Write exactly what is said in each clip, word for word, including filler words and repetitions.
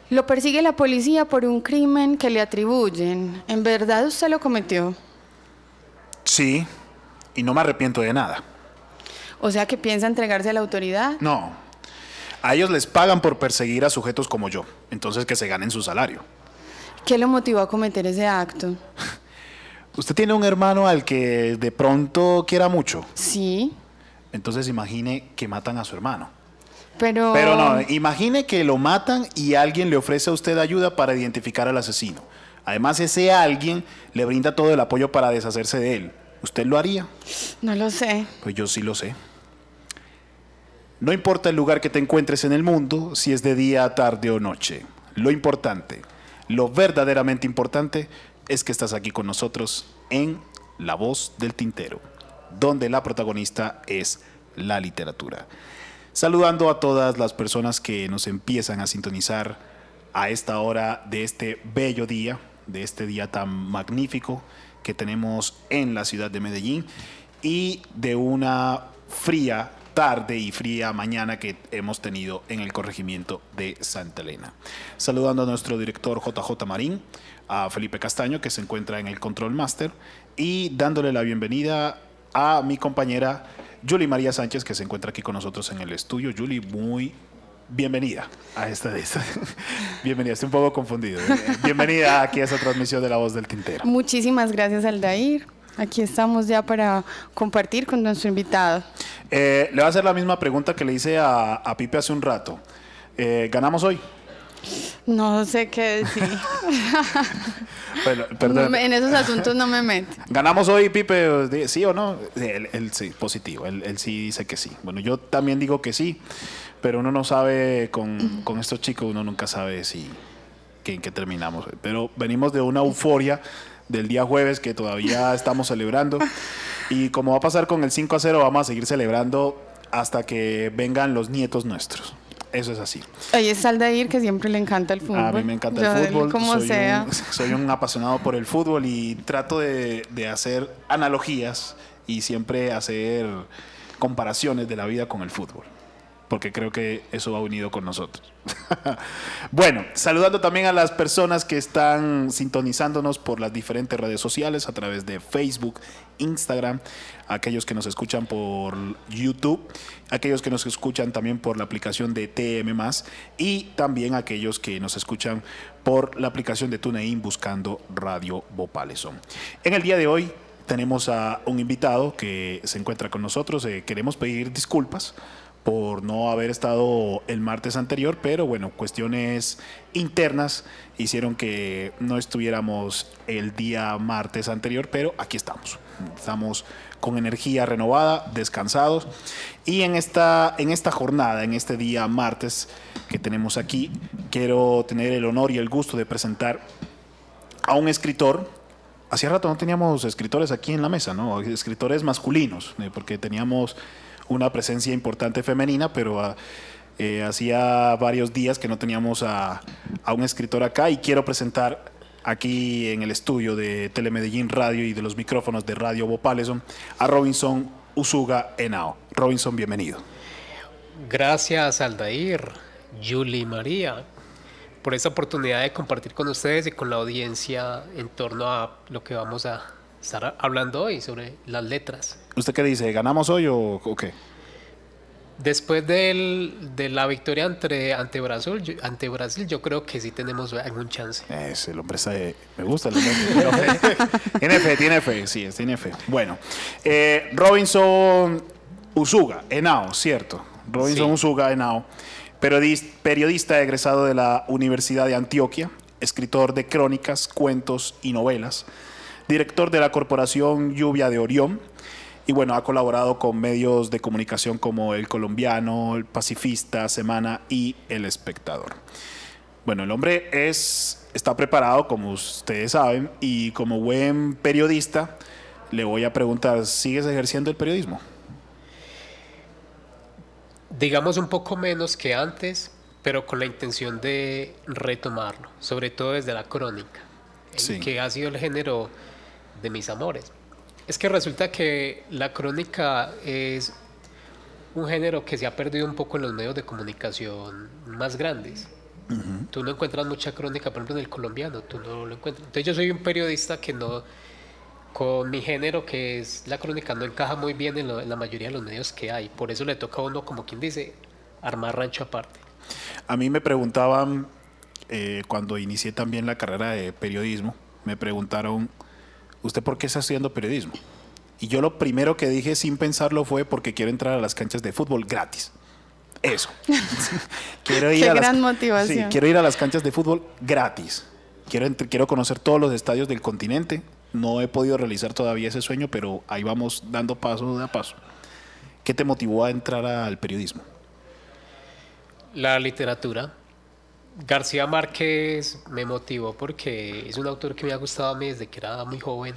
Lo persigue la policía por un crimen que le atribuyen. ¿En verdad usted lo cometió? Sí, y no me arrepiento de nada. O sea, que piensa entregarse a la autoridad. No, a ellos les pagan por perseguir a sujetos como yo, entonces que se ganen su salario. ¿Qué lo motivó a cometer ese acto? ¿Usted tiene un hermano al que de pronto quiera mucho? Sí, Entonces imagine que matan a su hermano. pero... Pero no, imagine que lo matan y alguien le ofrece a usted ayuda para identificar al asesino. Además, ese alguien le brinda todo el apoyo para deshacerse de él. ¿Usted lo haría? No lo sé. Pues yo sí lo sé. No importa el lugar que te encuentres en el mundo, si es de día, tarde o noche. Lo importante, lo verdaderamente importante, es que estás aquí con nosotros en La Voz del Tintero, donde la protagonista es la literatura. Saludando a todas las personas que nos empiezan a sintonizar a esta hora de este bello día, de este día tan magnífico que tenemos en la ciudad de Medellín y de una fría tarde y fría mañana que hemos tenido en el corregimiento de Santa Elena. Saludando a nuestro director J J Marín, a Felipe Castaño, que se encuentra en el Control Master, y dándole la bienvenida a mi compañera Julie María Sánchez, que se encuentra aquí con nosotros en el estudio. Julie, muy bienvenida a esta de esta. Bienvenida, estoy un poco confundido. Bienvenida aquí a esta transmisión de La Voz del Tintero. Muchísimas gracias, Aldair. Aquí estamos ya para compartir con nuestro invitado. Eh, le voy a hacer la misma pregunta que le hice a, a Pipe hace un rato. Eh, ¿Ganamos hoy? No sé qué decir. Bueno, perdón. No, en esos asuntos no me meto. ¿Ganamos hoy, Pipe? ¿Sí o no? Él, él sí, positivo. Él, él sí dice que sí. Bueno, yo también digo que sí, pero uno no sabe, con, con estos chicos, uno nunca sabe si que, en qué terminamos. Pero venimos de una euforia del día jueves que todavía estamos celebrando. Y como va a pasar con el cinco a cero, vamos a seguir celebrando hasta que vengan los nietos nuestros. Eso es así. Ahí está Aldair, que siempre le encanta el fútbol. A mí me encanta Yo, el fútbol. Como soy sea. Un, soy un apasionado por el fútbol y trato de, de hacer analogías y siempre hacer comparaciones de la vida con el fútbol, porque creo que eso va unido con nosotros. Bueno, saludando también a las personas que están sintonizándonos por las diferentes redes sociales a través de Facebook, Instagram, aquellos que nos escuchan por YouTube, aquellos que nos escuchan también por la aplicación de T M más, y también aquellos que nos escuchan por la aplicación de TuneIn buscando Radio Bopaleson. En el día de hoy tenemos a un invitado que se encuentra con nosotros. Eh, queremos pedir disculpas por no haber estado el martes anterior, pero bueno, cuestiones internas hicieron que no estuviéramos el día martes anterior, pero aquí estamos. Estamos con energía renovada, descansados, y en esta, en esta jornada, en este día martes que tenemos aquí, quiero tener el honor y el gusto de presentar a un escritor. Hacía rato no teníamos escritores aquí en la mesa, ¿no? Escritores masculinos, eh, porque teníamos una presencia importante femenina, pero eh, hacía varios días que no teníamos a, a un escritor acá, y quiero presentar aquí en el estudio de Telemedellín Radio y de los micrófonos de Radio Bopaleson a Robinson Usuga Henao. Robinson, bienvenido. Gracias, Aldair, Julie María, por esta oportunidad de compartir con ustedes y con la audiencia en torno a lo que vamos a estar hablando hoy sobre las letras. ¿Usted qué dice? ¿Ganamos hoy o, o qué? Después del, de la victoria ante, ante, Brasil, yo, ante Brasil, yo creo que sí tenemos algún chance. Es, el hombre sabe, me gusta el hombre. Tiene fe, tiene fe, sí, tiene fe. Bueno, eh, Robinson Usuga Henao, cierto. Robinson sí. Usuga Henao, periodista egresado de la Universidad de Antioquia, escritor de crónicas, cuentos y novelas, director de la Corporación Lluvia de Orión, y bueno, ha colaborado con medios de comunicación como El Colombiano, El Pacifista, Semana y El Espectador. Bueno, el hombre es, está preparado, como ustedes saben, y como buen periodista, le voy a preguntar, ¿sigues ejerciendo el periodismo? Digamos un poco menos que antes, pero con la intención de retomarlo, sobre todo desde la crónica, sí. Que ha sido el género de mis amores. Es que resulta que la crónica es un género que se ha perdido un poco en los medios de comunicación más grandes. Uh-huh. Tú no encuentras mucha crónica, por ejemplo, en el colombiano, tú no lo encuentras. Entonces yo soy un periodista que no, con mi género, que es la crónica, no encaja muy bien en, lo, en la mayoría de los medios que hay. Por eso le toca a uno, como quien dice, armar rancho aparte. A mí me preguntaban, eh, cuando inicié también la carrera de periodismo, me preguntaron, ¿usted por qué está estudiando periodismo? Y yo lo primero que dije sin pensarlo fue porque quiero entrar a las canchas de fútbol gratis. Eso. quiero ir Qué a gran las, motivación. Sí, quiero ir a las canchas de fútbol gratis. Quiero, quiero conocer todos los estadios del continente. No he podido realizar todavía ese sueño, pero ahí vamos dando paso de a paso. ¿Qué te motivó a entrar al periodismo? La literatura. García Márquez me motivó porque es un autor que me ha gustado a mí desde que era muy joven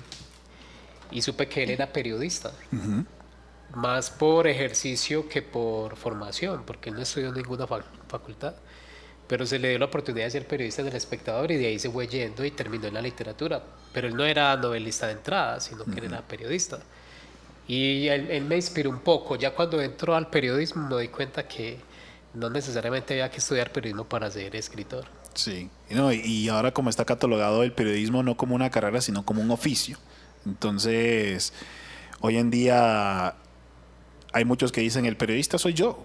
y supe que él era periodista. Uh-huh. Más por ejercicio que por formación, porque él no estudió ninguna facultad, pero se le dio la oportunidad de ser periodista en El Espectador y de ahí se fue yendo y terminó en la literatura. Pero él no era novelista de entrada, sino que uh-huh. era periodista. Y él, él me inspiró un poco. Ya cuando entró al periodismo me di cuenta que no necesariamente había que estudiar periodismo para ser escritor. Sí, no, y ahora como está catalogado el periodismo no como una carrera, sino como un oficio. Entonces, hoy en día hay muchos que dicen el periodista soy yo,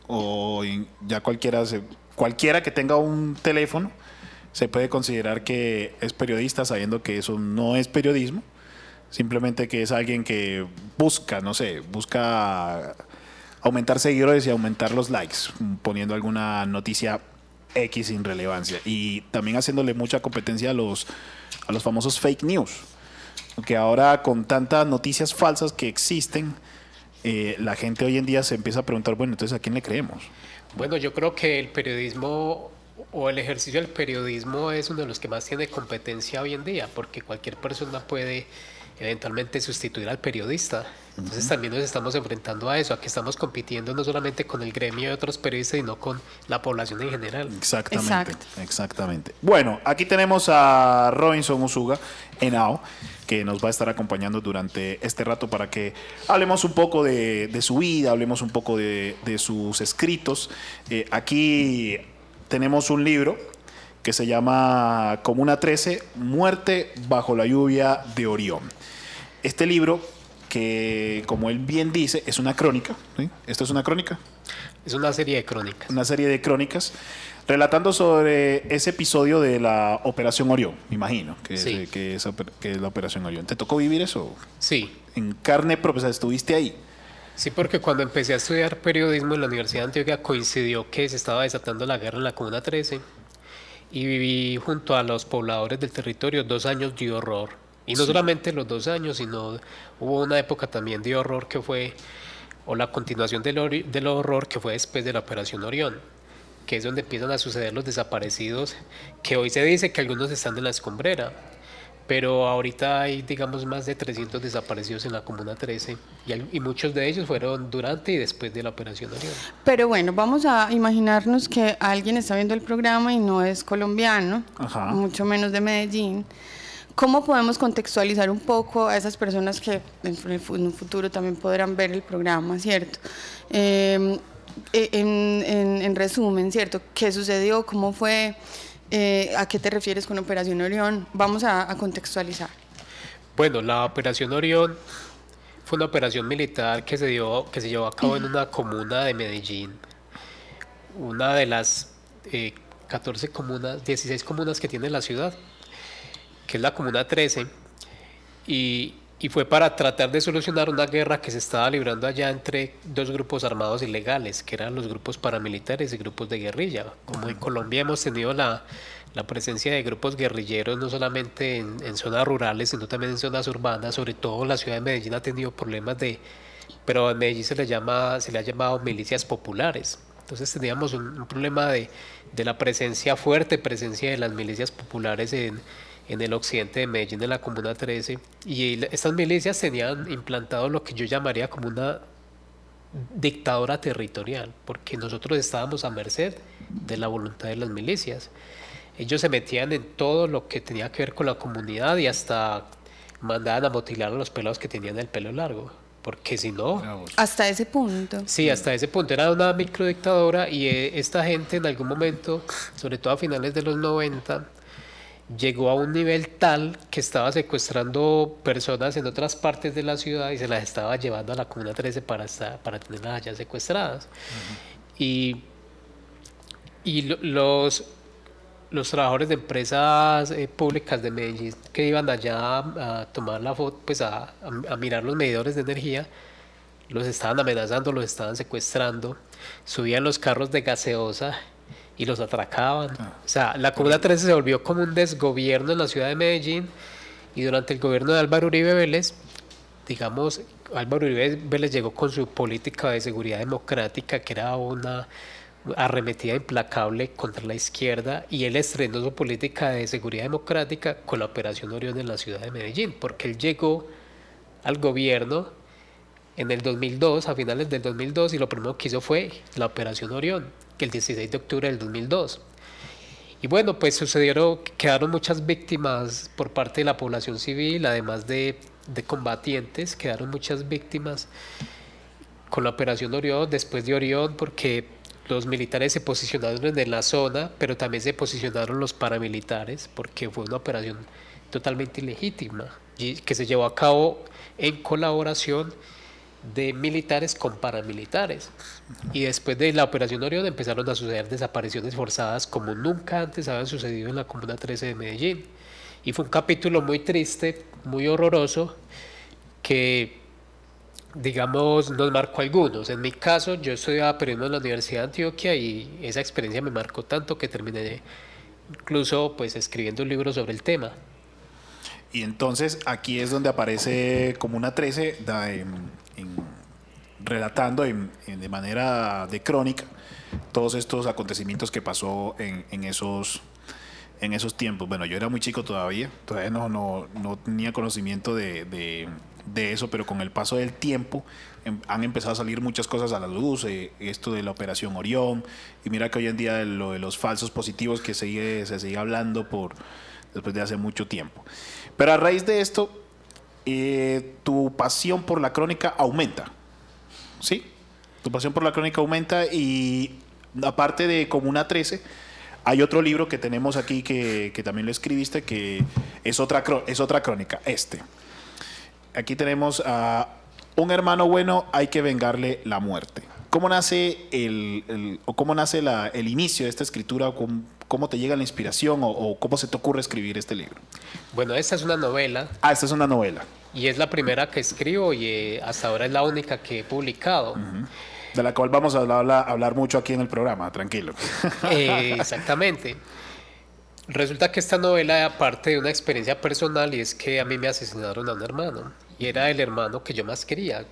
o ya cualquiera, se, cualquiera que tenga un teléfono se puede considerar que es periodista sabiendo que eso no es periodismo, simplemente que es alguien que busca, no sé, busca aumentar seguidores y aumentar los likes, poniendo alguna noticia X sin relevancia y también haciéndole mucha competencia a los, a los famosos fake news, que ahora con tantas noticias falsas que existen, Eh, la gente hoy en día se empieza a preguntar, bueno, entonces ¿a quién le creemos? Bueno, yo creo que el periodismo o el ejercicio del periodismo es uno de los que más tiene competencia hoy en día, porque cualquier persona puede eventualmente sustituir al periodista. Entonces uh-huh. también nos estamos enfrentando a eso, a que estamos compitiendo no solamente con el gremio de otros periodistas, sino con la población en general. Exactamente, Exacto. exactamente. Bueno, aquí tenemos a Robinson Usuga, Henao, que nos va a estar acompañando durante este rato para que hablemos un poco de, de su vida, hablemos un poco de, de sus escritos. Eh, aquí tenemos un libro que se llama Comuna trece, Muerte bajo la lluvia de Orión. Este libro, que como él bien dice, es una crónica, ¿sí? ¿Esto es una crónica? Es una serie de crónicas. Una serie de crónicas relatando sobre ese episodio de la Operación Orión, me imagino, que, sí. es, que, es, que es la Operación Orión. ¿Te tocó vivir eso? Sí. En carne propia, o sea, ¿estuviste ahí? Sí, porque cuando empecé a estudiar periodismo en la Universidad de Antioquia coincidió que se estaba desatando la guerra en la Comuna trece y viví junto a los pobladores del territorio dos años de horror. Y no sí. solamente los dos años, sino hubo una época también de horror que fue, o la continuación del, del horror que fue después de la Operación Orión, que es donde empiezan a suceder los desaparecidos, que hoy se dice que algunos están en la escombrera, pero ahorita hay, digamos, más de trescientos desaparecidos en la Comuna trece, y, y muchos de ellos fueron durante y después de la Operación Orión. Pero bueno, vamos a imaginarnos que alguien está viendo el programa y no es colombiano, Ajá. mucho menos de Medellín. ¿Cómo podemos contextualizar un poco a esas personas que en un futuro también podrán ver el programa, ¿cierto? Eh, en, en, en resumen, ¿cierto? ¿Qué sucedió? ¿Cómo fue? Eh, ¿A qué te refieres con Operación Orión? Vamos a, a contextualizar. Bueno, la Operación Orión fue una operación militar que se, dio, que se llevó a cabo en una comuna de Medellín, una de las eh, catorce comunas, dieciséis comunas que tiene la ciudad, que es la Comuna trece, y, y fue para tratar de solucionar una guerra que se estaba librando allá entre dos grupos armados ilegales, que eran los grupos paramilitares y grupos de guerrilla. Como en Colombia hemos tenido la, la presencia de grupos guerrilleros no solamente en, en zonas rurales, sino también en zonas urbanas, sobre todo la ciudad de Medellín ha tenido problemas de, pero a Medellín se le, llama, se le ha llamado milicias populares. Entonces teníamos un, un problema de, de la presencia fuerte, presencia de las milicias populares en en el occidente de Medellín, en la Comuna trece, y estas milicias tenían implantado lo que yo llamaría como una dictadura territorial, porque nosotros estábamos a merced de la voluntad de las milicias. Ellos se metían en todo lo que tenía que ver con la comunidad y hasta mandaban a mutilar a los pelados que tenían el pelo largo. porque si no... Hasta ese punto. Sí, hasta ese punto era una microdictadura y eh, esta gente en algún momento, sobre todo a finales de los noventa, llegó a un nivel tal que estaba secuestrando personas en otras partes de la ciudad y se las estaba llevando a la Comuna trece para, estar, para tenerlas allá secuestradas. Uh-huh. Y, y lo, los... los trabajadores de empresas eh, públicas de Medellín que iban allá a, a tomar la foto, pues a, a, a mirar los medidores de energía, los estaban amenazando, los estaban secuestrando, subían los carros de gaseosa y los atracaban. Ah, o sea, la Comuna trece se volvió como un desgobierno en la ciudad de Medellín y durante el gobierno de Álvaro Uribe Vélez, digamos, Álvaro Uribe Vélez llegó con su política de seguridad democrática, que era una arremetida implacable contra la izquierda, y él estrenó su política de seguridad democrática con la Operación Orión en la ciudad de Medellín, porque él llegó al gobierno en el dos mil dos, a finales del dos mil dos, y lo primero que hizo fue la Operación Orión, que el dieciséis de octubre del dos mil dos. Y bueno, pues sucedieron, quedaron muchas víctimas por parte de la población civil, además de, de combatientes, quedaron muchas víctimas con la Operación Orión, después de Orión, porque los militares se posicionaron en la zona, pero también se posicionaron los paramilitares, porque fue una operación totalmente ilegítima, que se llevó a cabo en colaboración de militares con paramilitares. Y después de la Operación Orión empezaron a suceder desapariciones forzadas como nunca antes habían sucedido en la Comuna trece de Medellín. Y fue un capítulo muy triste, muy horroroso, que, digamos, nos marcó a algunos. En mi caso, yo estudiaba periodismo en la Universidad de Antioquia y esa experiencia me marcó tanto que terminé incluso pues escribiendo un libro sobre el tema. Y entonces aquí es donde aparece Comuna trece da, en, en, relatando en, en, de manera de crónica todos estos acontecimientos que pasó en, en esos en esos tiempos. Bueno, yo era muy chico todavía, todavía no, no, no tenía conocimiento de, de de eso, pero con el paso del tiempo em, han empezado a salir muchas cosas a la luz, eh, esto de la Operación Orión, y mira que hoy en día de lo de los falsos positivos que sigue, se sigue hablando por después de hace mucho tiempo. Pero a raíz de esto, eh, tu pasión por la crónica aumenta, ¿sí? Tu pasión por la crónica aumenta y aparte de Comuna trece, hay otro libro que tenemos aquí que, que también lo escribiste, que es otra, es otra crónica, este. Aquí tenemos a un hermano bueno, hay que vengarle la muerte. ¿Cómo nace el, el o cómo nace la, el inicio de esta escritura? ¿Cómo, cómo te llega la inspiración o, o cómo se te ocurre escribir este libro? Bueno, esta es una novela. Ah, esta es una novela. Y es la primera que escribo y eh, hasta ahora es la única que he publicado. Uh-huh. De la cual vamos a hablar, a hablar mucho aquí en el programa, tranquilo. Eh, exactamente. Resulta que esta novela era parte de una experiencia personal y es que a mí me asesinaron a un hermano y era el hermano que yo más quería.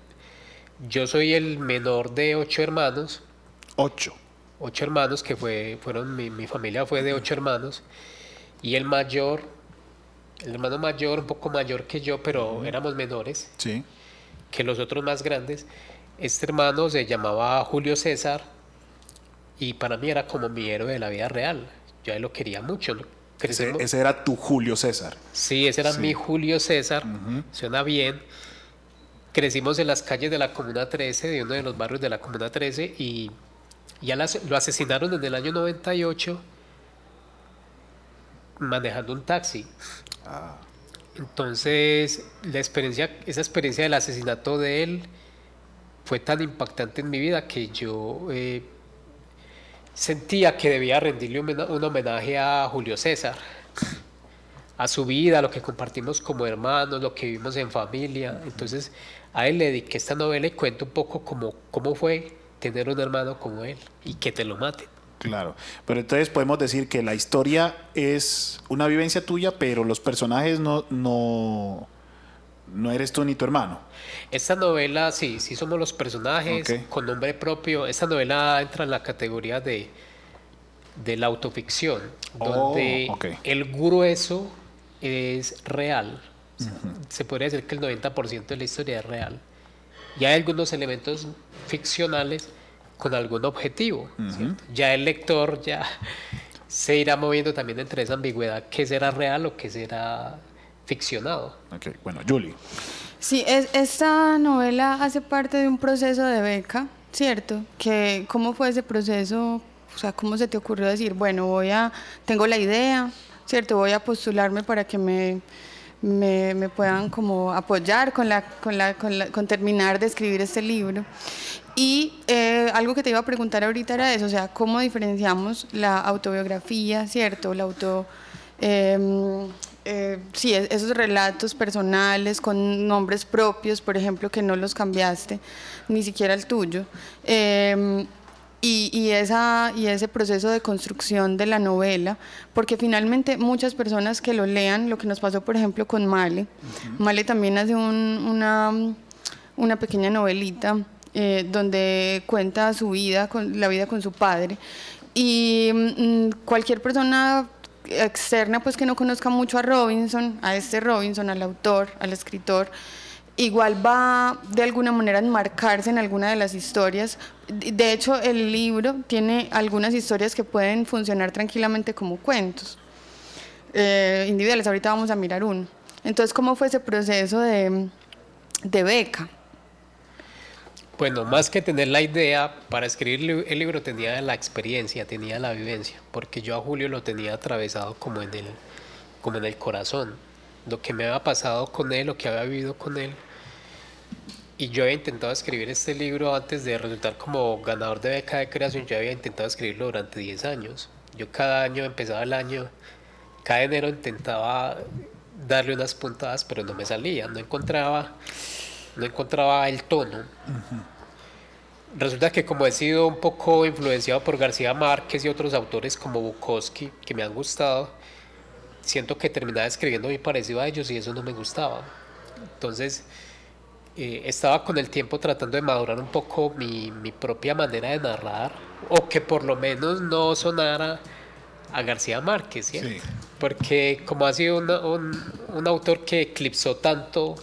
Yo soy el menor de ocho hermanos. Ocho. Ocho hermanos que fue, fueron, mi, mi familia fue de ocho hermanos y el mayor, el hermano mayor, un poco mayor que yo, pero éramos menores sí. que los otros más grandes. Este hermano se llamaba Julio César y para mí era como mi héroe de la vida real. Yo a él lo quería mucho. Ese, ese era tu Julio César. Sí, ese era sí. mi Julio César. Uh-huh. Suena bien. Crecimos en las calles de la Comuna trece, de uno de los barrios de la Comuna trece, y ya las, lo asesinaron en el año noventa y ocho manejando un taxi. Ah. Entonces, la experiencia, esa experiencia del asesinato de él fue tan impactante en mi vida que yo... Eh, sentía que debía rendirle un homenaje a Julio César, a su vida, a lo que compartimos como hermanos, lo que vivimos en familia. Entonces a él le dediqué esta novela y cuento un poco cómo, cómo fue tener un hermano como él y que te lo maten. Claro, pero entonces podemos decir que la historia es una vivencia tuya, pero los personajes no, no, no eres tú ni tu hermano. Esta novela, sí, sí somos los personajes, okay, con nombre propio. Esta novela entra en la categoría de, de la autoficción, oh, donde okay, el grueso es real. Uh-huh. Se podría decir que el noventa por ciento de la historia es real. Y hay algunos elementos ficcionales con algún objetivo. Uh-huh. Ya el lector ya se irá moviendo también entre esa ambigüedad, qué será real o qué será ficcionado. Okay. Bueno, Julie. Sí, es, esta novela hace parte de un proceso de beca, ¿cierto? Que, ¿cómo fue ese proceso? O sea, ¿cómo se te ocurrió decir, bueno, voy a, tengo la idea, ¿cierto? Voy a postularme para que me, me, me puedan como apoyar con, la, con, la, con, la, con terminar de escribir este libro. Y eh, algo que te iba a preguntar ahorita era eso, o sea, ¿cómo diferenciamos la autobiografía, ¿cierto? La auto... Eh, eh, sí, esos relatos personales con nombres propios, por ejemplo, que no los cambiaste, ni siquiera el tuyo. Eh, Y, y, esa, y ese proceso de construcción de la novela, porque finalmente muchas personas que lo lean, lo que nos pasó por ejemplo con Male, uh-huh. Male también hace un, una, una pequeña novelita eh, donde cuenta su vida, con, la vida con su padre, y mm, cualquier persona externa pues que no conozca mucho a Robinson, a este Robinson, al autor, al escritor, igual va de alguna manera a enmarcarse en alguna de las historias. De hecho, el libro tiene algunas historias que pueden funcionar tranquilamente como cuentos eh, individuales. Ahorita vamos a mirar uno. Entonces, ¿cómo fue ese proceso de, de beca? Bueno, más que tener la idea, para escribir el libro tenía la experiencia, tenía la vivencia, porque yo a Julio lo tenía atravesado como en el, como en el corazón. Lo que me había pasado con él, lo que había vivido con él. Y yo había intentado escribir este libro antes de resultar como ganador de beca de creación. Yo había intentado escribirlo durante diez años. Yo cada año empezaba el año, cada enero intentaba darle unas puntadas, pero no me salía, no encontraba, no encontraba el tono. Uh-huh. Resulta que como he sido un poco influenciado por García Márquez y otros autores como Bukowski, que me han gustado, siento que terminaba escribiendo muy parecido a ellos y eso no me gustaba. Entonces eh, estaba con el tiempo tratando de madurar un poco mi, mi propia manera de narrar, o que por lo menos no sonara a García Márquez, ¿cierto? Sí. Porque como ha sido una, un, un autor que eclipsó tanto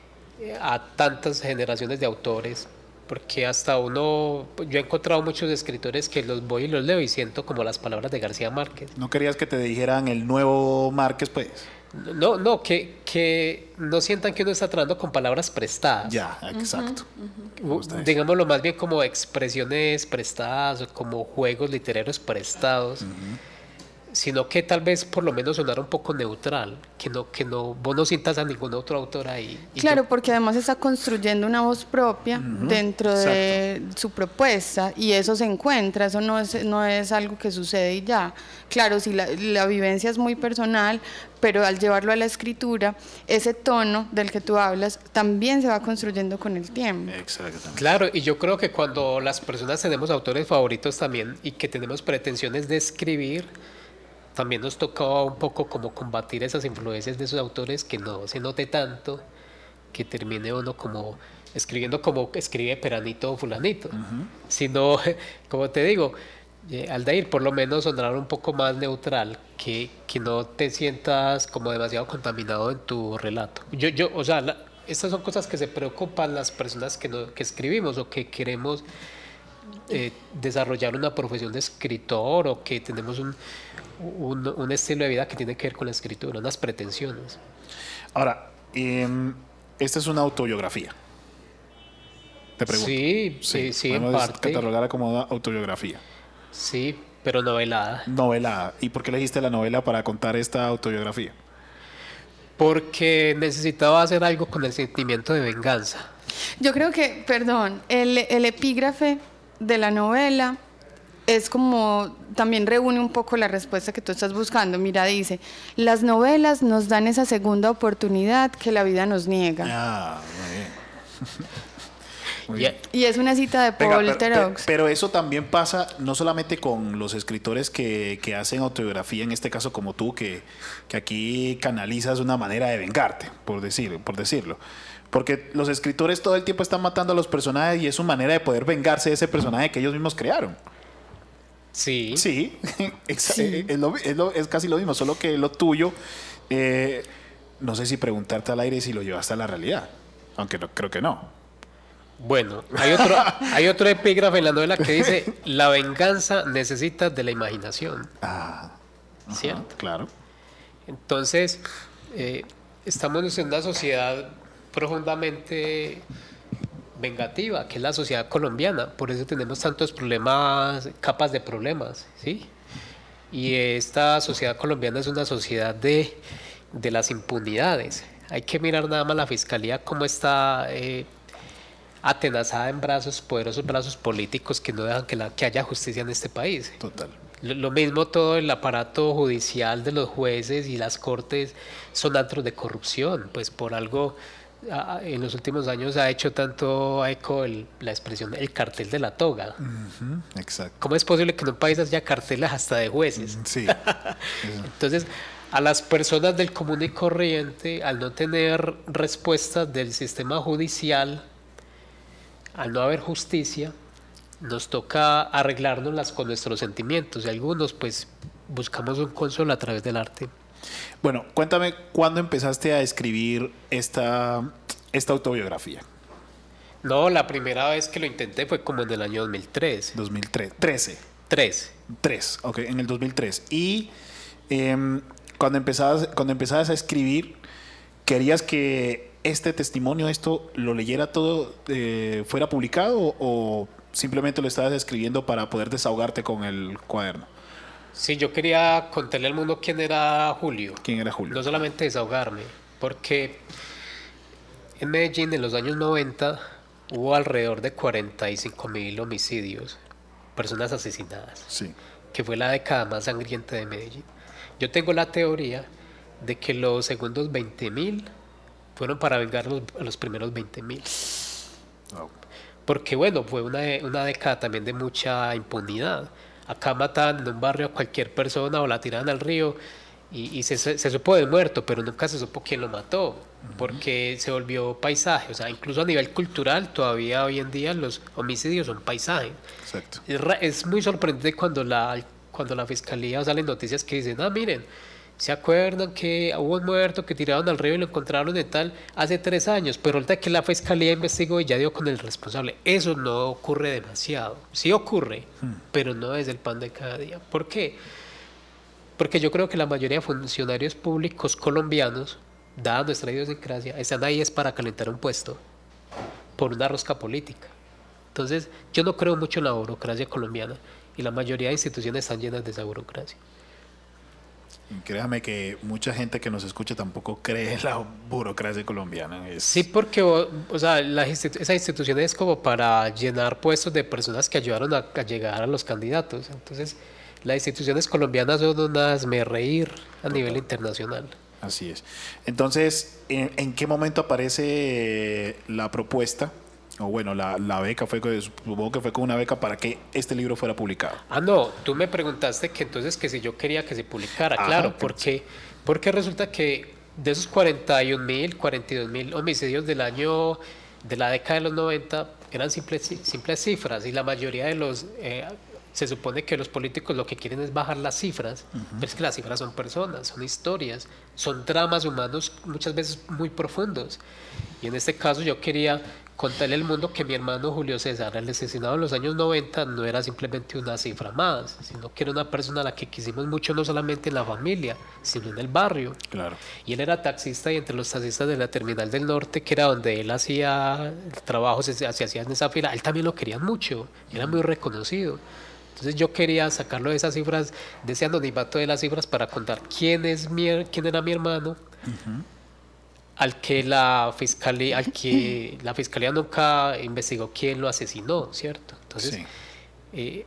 a tantas generaciones de autores, porque hasta uno, yo he encontrado muchos escritores que los voy y los leo y siento como las palabras de García Márquez. ¿No querías que te dijeran el nuevo Márquez, pues? No, no, que, que no sientan que uno está tratando con palabras prestadas. Ya, exacto. Uh-huh, uh-huh. Digámoslo más bien como expresiones prestadas o como juegos literarios prestados. Uh-huh. Sino que tal vez por lo menos sonara un poco neutral, que no, que no, vos no sientas a ningún otro autor ahí. Claro, yo... porque además está construyendo una voz propia uh-huh. dentro de Exacto. su propuesta, y eso se encuentra, eso no es, no es algo que sucede y ya. Claro, si la, la vivencia es muy personal, pero al llevarlo a la escritura, ese tono del que tú hablas también se va construyendo con el tiempo. Exactamente. Claro, y yo creo que cuando las personas tenemos autores favoritos también y que tenemos pretensiones de escribir, también nos tocaba un poco como combatir esas influencias de esos autores, que no se note tanto, que termine uno como escribiendo como escribe Peranito o Fulanito, uh-huh. sino, como te digo, eh, Aldair, por lo menos sonar un poco más neutral, que, que no te sientas como demasiado contaminado en tu relato. Yo, yo, o sea, la, estas son cosas que se preocupan las personas que, no, que escribimos o que queremos eh, desarrollar una profesión de escritor, o que tenemos un Un, un estilo de vida que tiene que ver con la escritura, unas pretensiones. Ahora, eh, esta es una autobiografía. Te pregunto. Sí, sí, sí, en parte. Catalogarla como autobiografía. Sí, pero novelada. Novelada. ¿Y por qué elegiste la novela para contar esta autobiografía? Porque necesitaba hacer algo con el sentimiento de venganza. Yo creo que, perdón, el, el epígrafe de la novela es como, también reúne un poco la respuesta que tú estás buscando. Mira, dice, las novelas nos dan esa segunda oportunidad que la vida nos niega. Ah, muy bien. Muy bien. Y es una cita de Paul Venga, pero, Theroux. Pero, pero eso también pasa no solamente con los escritores que, que hacen autobiografía, en este caso como tú, que, que aquí canalizas una manera de vengarte, por, decir, por decirlo. Porque los escritores todo el tiempo están matando a los personajes y es su manera de poder vengarse de ese personaje que ellos mismos crearon. Sí. Sí, sí. Es, lo, es, lo, es casi lo mismo, solo que lo tuyo, eh, no sé si preguntarte al aire si lo llevaste a la realidad, aunque no, creo que no. Bueno, hay otro, hay otro epígrafe en la novela que dice, la venganza necesita de la imaginación. Ah, ajá, ¿cierto? Claro. Entonces, eh, estamos en una sociedad profundamente vengativa, que es la sociedad colombiana. Por eso tenemos tantos problemas, capas de problemas, ¿sí? Y esta sociedad colombiana es una sociedad de, de las impunidades. Hay que mirar nada más la fiscalía cómo está eh, atenazada en brazos, poderosos brazos políticos que no dejan que, la, que haya justicia en este país. Total. Lo, lo mismo todo el aparato judicial de los jueces y las cortes son antros de corrupción, pues por algo a, en los últimos años ha hecho tanto eco el, la expresión el cartel de la toga. Uh-huh, exacto. ¿Cómo es posible que en un país haya carteles hasta de jueces? Sí. Entonces, a las personas del común y corriente, al no tener respuestas del sistema judicial, al no haber justicia, nos toca arreglárnoslas con nuestros sentimientos y algunos pues buscamos un consuelo a través del arte. Bueno, cuéntame, ¿cuándo empezaste a escribir esta, esta autobiografía? No, la primera vez que lo intenté fue como en el año dos mil tres. dos mil trece. Tres. Tres, ok, en el dos mil tres. Y eh, cuando, empezabas, cuando empezabas a escribir, ¿querías que este testimonio, esto, lo leyera todo, eh, fuera publicado o, o simplemente lo estabas escribiendo para poder desahogarte con el cuaderno? Sí, yo quería contarle al mundo quién era Julio. ¿Quién era Julio? No solamente desahogarme, porque en Medellín en los años noventa hubo alrededor de cuarenta y cinco mil homicidios, personas asesinadas, sí, que fue la década más sangrienta de Medellín. Yo tengo la teoría de que los segundos veinte mil fueron para vengar los, a los primeros veinte mil. Oh. Porque bueno, fue una, una década también de mucha impunidad. Acá mataban en un barrio a cualquier persona o la tiraban al río y, y se, se, se supo de muerto, pero nunca se supo quién lo mató, uh-huh, porque se volvió paisaje. O sea, incluso a nivel cultural, todavía hoy en día los homicidios son paisaje. Exacto. Es, es muy sorprendente cuando la, cuando la fiscalía salen noticias que dicen, ah, miren, ¿se acuerdan que hubo un muerto que tiraron al río y lo encontraron en tal hace tres años? Pero ahorita que la fiscalía investigó y ya dio con el responsable. Eso no ocurre demasiado. Sí ocurre, hmm. pero no es el pan de cada día. ¿Por qué? Porque yo creo que la mayoría de funcionarios públicos colombianos, dada nuestra idiosincrasia, están ahí es para calentar un puesto por una rosca política. Entonces, yo no creo mucho en la burocracia colombiana y la mayoría de instituciones están llenas de esa burocracia. Créame que mucha gente que nos escucha tampoco cree en la burocracia colombiana. Es... Sí, porque o, o sea, la institu esa institución es como para llenar puestos de personas que ayudaron a, a llegar a los candidatos. Entonces, las instituciones colombianas son unas me reír a Total. nivel internacional. Así es. Entonces, ¿en, en qué momento aparece la propuesta? O bueno, la, la beca fue, supongo que fue con una beca para que este libro fuera publicado. Ah, no, tú me preguntaste que entonces que si yo quería que se publicara, Ajá, claro, porque, porque resulta que de esos cuarenta y un mil, cuarenta y dos mil homicidios del año, de la década de los noventa, eran simples, simples cifras y la mayoría de los, eh, se supone que los políticos lo que quieren es bajar las cifras, uh-huh. pero es que las cifras son personas, son historias, son dramas humanos muchas veces muy profundos. Y en este caso yo quería contarle al mundo que mi hermano Julio César, el asesinado en los años noventa, no era simplemente una cifra más, sino que era una persona a la que quisimos mucho, no solamente en la familia, sino en el barrio. Claro. Y él era taxista y entre los taxistas de la Terminal del Norte, que era donde él hacía el trabajo, se, se hacía en esa fila, él también lo querían mucho, era muy reconocido. Entonces yo quería sacarlo de esas cifras, de ese anonimato de las cifras, para contar quién, es mi, quién era mi hermano, uh-huh. al que la fiscalía, al que la fiscalía nunca investigó quién lo asesinó, ¿cierto? Entonces, sí. eh,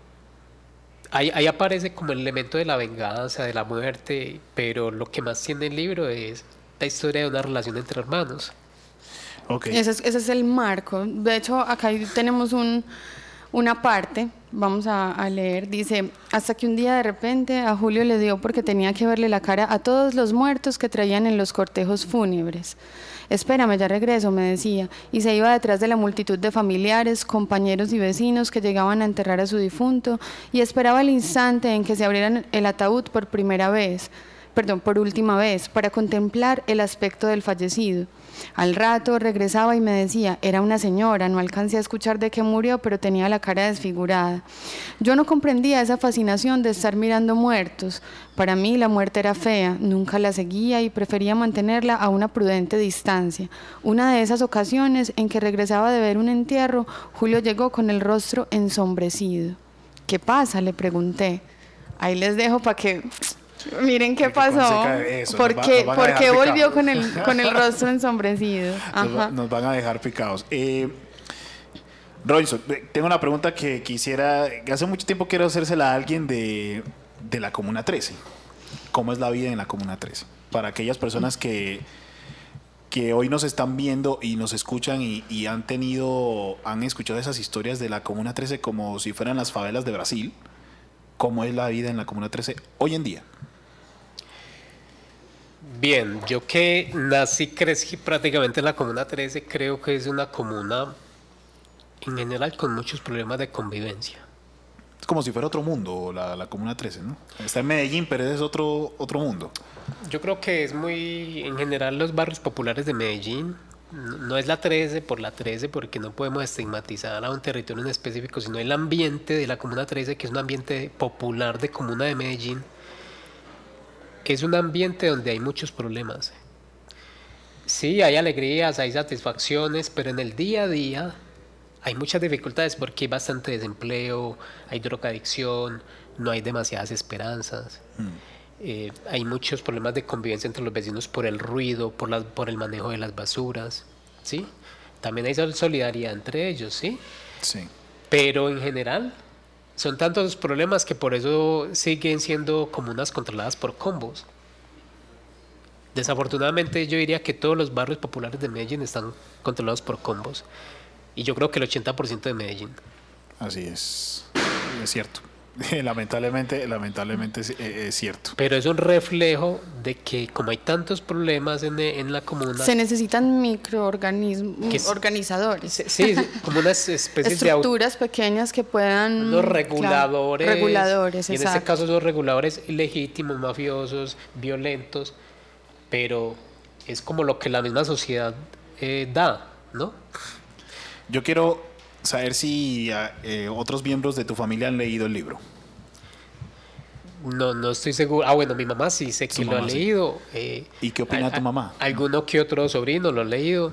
ahí, ahí aparece como el elemento de la venganza, de la muerte, pero lo que más tiene el libro es la historia de una relación entre hermanos. Okay. Ese es, ese es el marco. De hecho, acá tenemos un, una parte, vamos a, a leer, dice: hasta que un día de repente a Julio le dio porque tenía que verle la cara a todos los muertos que traían en los cortejos fúnebres. Espérame, ya regreso, me decía, y se iba detrás de la multitud de familiares, compañeros y vecinos que llegaban a enterrar a su difunto, y esperaba el instante en que se abriera el ataúd por primera vez, perdón, por última vez, para contemplar el aspecto del fallecido. Al rato regresaba y me decía, era una señora, no alcancé a escuchar de qué murió, pero tenía la cara desfigurada. Yo no comprendía esa fascinación de estar mirando muertos. Para mí la muerte era fea, nunca la seguía y prefería mantenerla a una prudente distancia. Una de esas ocasiones en que regresaba de ver un entierro, Julio llegó con el rostro ensombrecido. ¿Qué pasa?, le pregunté. Ahí les dejo para que miren qué pasó. Eso, ¿Por qué, va, ¿por qué volvió con el, con el rostro ensombrecido? Ajá. Nos, va, nos van a dejar picados. Eh, Robinson, tengo una pregunta que quisiera, que hace mucho tiempo quiero hacérsela a alguien de, de la Comuna trece. ¿Cómo es la vida en la Comuna trece? Para aquellas personas que, que hoy nos están viendo y nos escuchan y, y han tenido, han escuchado esas historias de la Comuna trece como si fueran las favelas de Brasil. ¿Cómo es la vida en la Comuna trece hoy en día? Bien, yo que nací, crecí prácticamente en la Comuna trece, creo que es una comuna en general con muchos problemas de convivencia. Es como si fuera otro mundo la, la Comuna trece, ¿no? Está en Medellín, pero es otro, otro mundo. Yo creo que es muy, en general, los barrios populares de Medellín, no es la trece por la trece, porque no podemos estigmatizar a un territorio en específico, sino el ambiente de la Comuna trece, que es un ambiente popular de Comuna de Medellín, es un ambiente donde hay muchos problemas. Sí, hay alegrías, hay satisfacciones, pero en el día a día hay muchas dificultades porque hay bastante desempleo, hay drogadicción, no hay demasiadas esperanzas. Mm. Eh, hay muchos problemas de convivencia entre los vecinos por el ruido, por, la, por el manejo de las basuras, ¿sí? También hay solidaridad entre ellos, ¿sí? Sí. Pero en general son tantos los problemas que por eso siguen siendo comunas controladas por combos. Desafortunadamente yo diría que todos los barrios populares de Medellín están controlados por combos. Y yo creo que el ochenta por ciento de Medellín. Así es, es cierto. Lamentablemente, lamentablemente es, es cierto. Pero es un reflejo de que como hay tantos problemas en, en la comuna... Se necesitan microorganismos, organizadores. Sí, como unas especies de... Estructuras pequeñas que puedan... Los reguladores. Claro, reguladores, y en exacto. este caso los reguladores ilegítimos, mafiosos, violentos, pero es como lo que la misma sociedad eh, da, ¿no? Yo quiero saber si eh, otros miembros de tu familia han leído el libro. No, no estoy seguro. Ah, bueno, mi mamá sí sé que lo ha sí. leído. Eh, ¿Y qué opina a, tu mamá? Alguno que otro sobrino lo ha leído.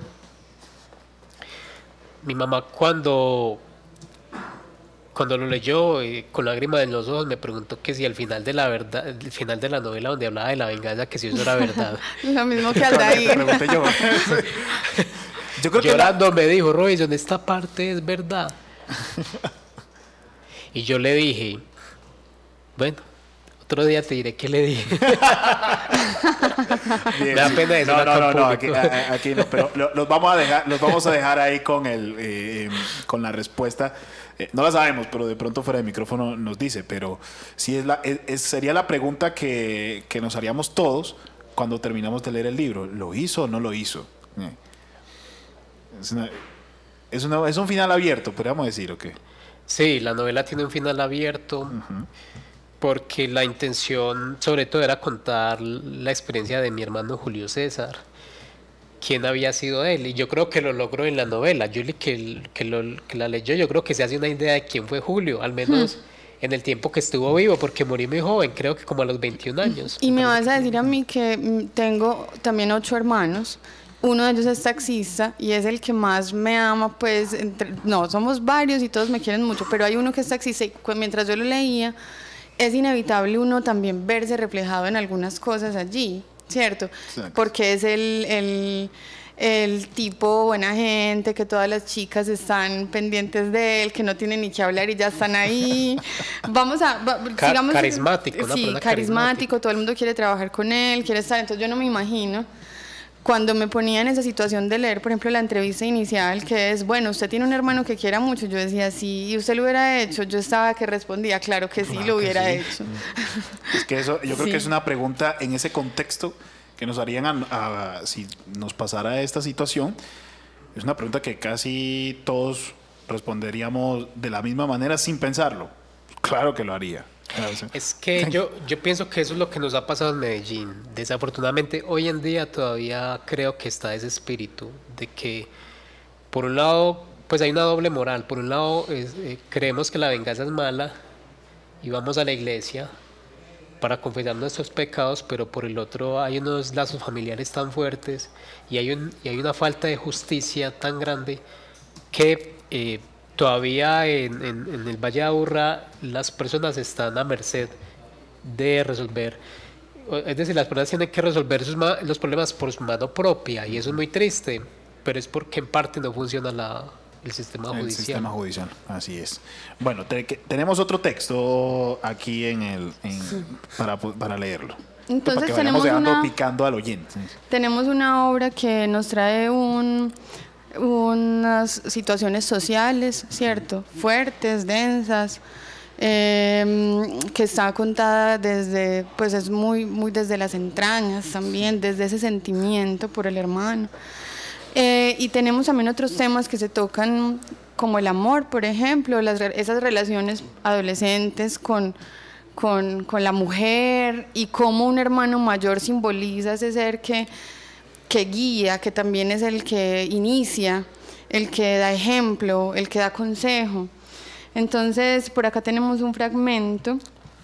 Mi mamá cuando, cuando lo leyó, eh, con lágrimas en los ojos, me preguntó que si al final de la verdad, el final de la novela donde hablaba de la venganza, que si eso era verdad. Lo mismo que Aldair. Pregunté yo. Yo creo Llorando que la... me dijo, Robinson, esta parte es verdad. Y yo le dije, bueno, otro día te diré qué le dije. Bien, me da pena decir no, no, no, no, aquí, aquí no, pero los vamos a dejar, los vamos a dejar ahí con el, eh, con la respuesta. Eh, no la sabemos, pero de pronto fuera de micrófono nos dice. Pero sí es la, es, es, sería la pregunta que, que nos haríamos todos cuando terminamos de leer el libro. ¿Lo hizo o no lo hizo? Eh. Es, una, es, una, es un final abierto, podríamos decir, ¿o qué? Sí, la novela tiene un final abierto. Uh-huh. Porque la intención, sobre todo, era contar la experiencia de mi hermano Julio César, quién había sido él, y yo creo que lo logró en la novela. Yo que, que, lo, que la leyó, yo creo que se hace una idea de quién fue Julio, al menos hmm. en el tiempo que estuvo vivo, porque morí muy joven, creo que como a los veintiún años. Y me, me vas a decir a mí que tengo también ocho hermanos. Uno de ellos es taxista y es el que más me ama, pues, entre, no, somos varios y todos me quieren mucho, pero hay uno que es taxista y mientras yo lo leía, es inevitable uno también verse reflejado en algunas cosas allí, ¿cierto? Exacto. Porque es el, el, el tipo buena gente, que todas las chicas están pendientes de él, que no tienen ni que hablar y ya están ahí. Vamos a... Va, Car sigamos, carismático. Sí, carismático, carismático, todo el mundo quiere trabajar con él, quiere estar, entonces yo no me imagino... Cuando me ponía en esa situación de leer, por ejemplo, la entrevista inicial, que es, bueno, usted tiene un hermano que quiera mucho, yo decía, sí, y usted lo hubiera hecho, yo estaba que respondía, claro que sí, claro lo hubiera sí. hecho. Es que eso, yo creo sí. que es una pregunta en ese contexto que nos harían, a, a, si nos pasara esta situación, es una pregunta que casi todos responderíamos de la misma manera sin pensarlo. Claro que lo haría. Es que yo, yo pienso que eso es lo que nos ha pasado en Medellín. Desafortunadamente, hoy en día todavía creo que está ese espíritu de que, por un lado, pues hay una doble moral. Por un lado, es, eh, creemos que la venganza es mala y vamos a la iglesia para confesar nuestros pecados, pero por el otro hay unos lazos familiares tan fuertes y hay, un, y hay una falta de justicia tan grande que eh, todavía en, en, en el Valle de Aburrá las personas están a merced de resolver, es decir, las personas tienen que resolver sus los problemas por su mano propia y eso es muy triste, pero es porque en parte no funciona la, el sistema judicial. El sistema judicial, así es. Bueno, te, que, tenemos otro texto aquí en el en, sí. para, para leerlo. Entonces para que tenemos una, picando al oyente. Tenemos una obra que nos trae un unas situaciones sociales, ¿cierto? Fuertes, densas, eh, que está contada desde, pues es muy, muy desde las entrañas también, desde ese sentimiento por el hermano. Eh, y tenemos también otros temas que se tocan, como el amor, por ejemplo, las, esas relaciones adolescentes con, con, con la mujer y cómo un hermano mayor simboliza ese ser que que guía, que también es el que inicia, el que da ejemplo, el que da consejo. Entonces, por acá tenemos un fragmento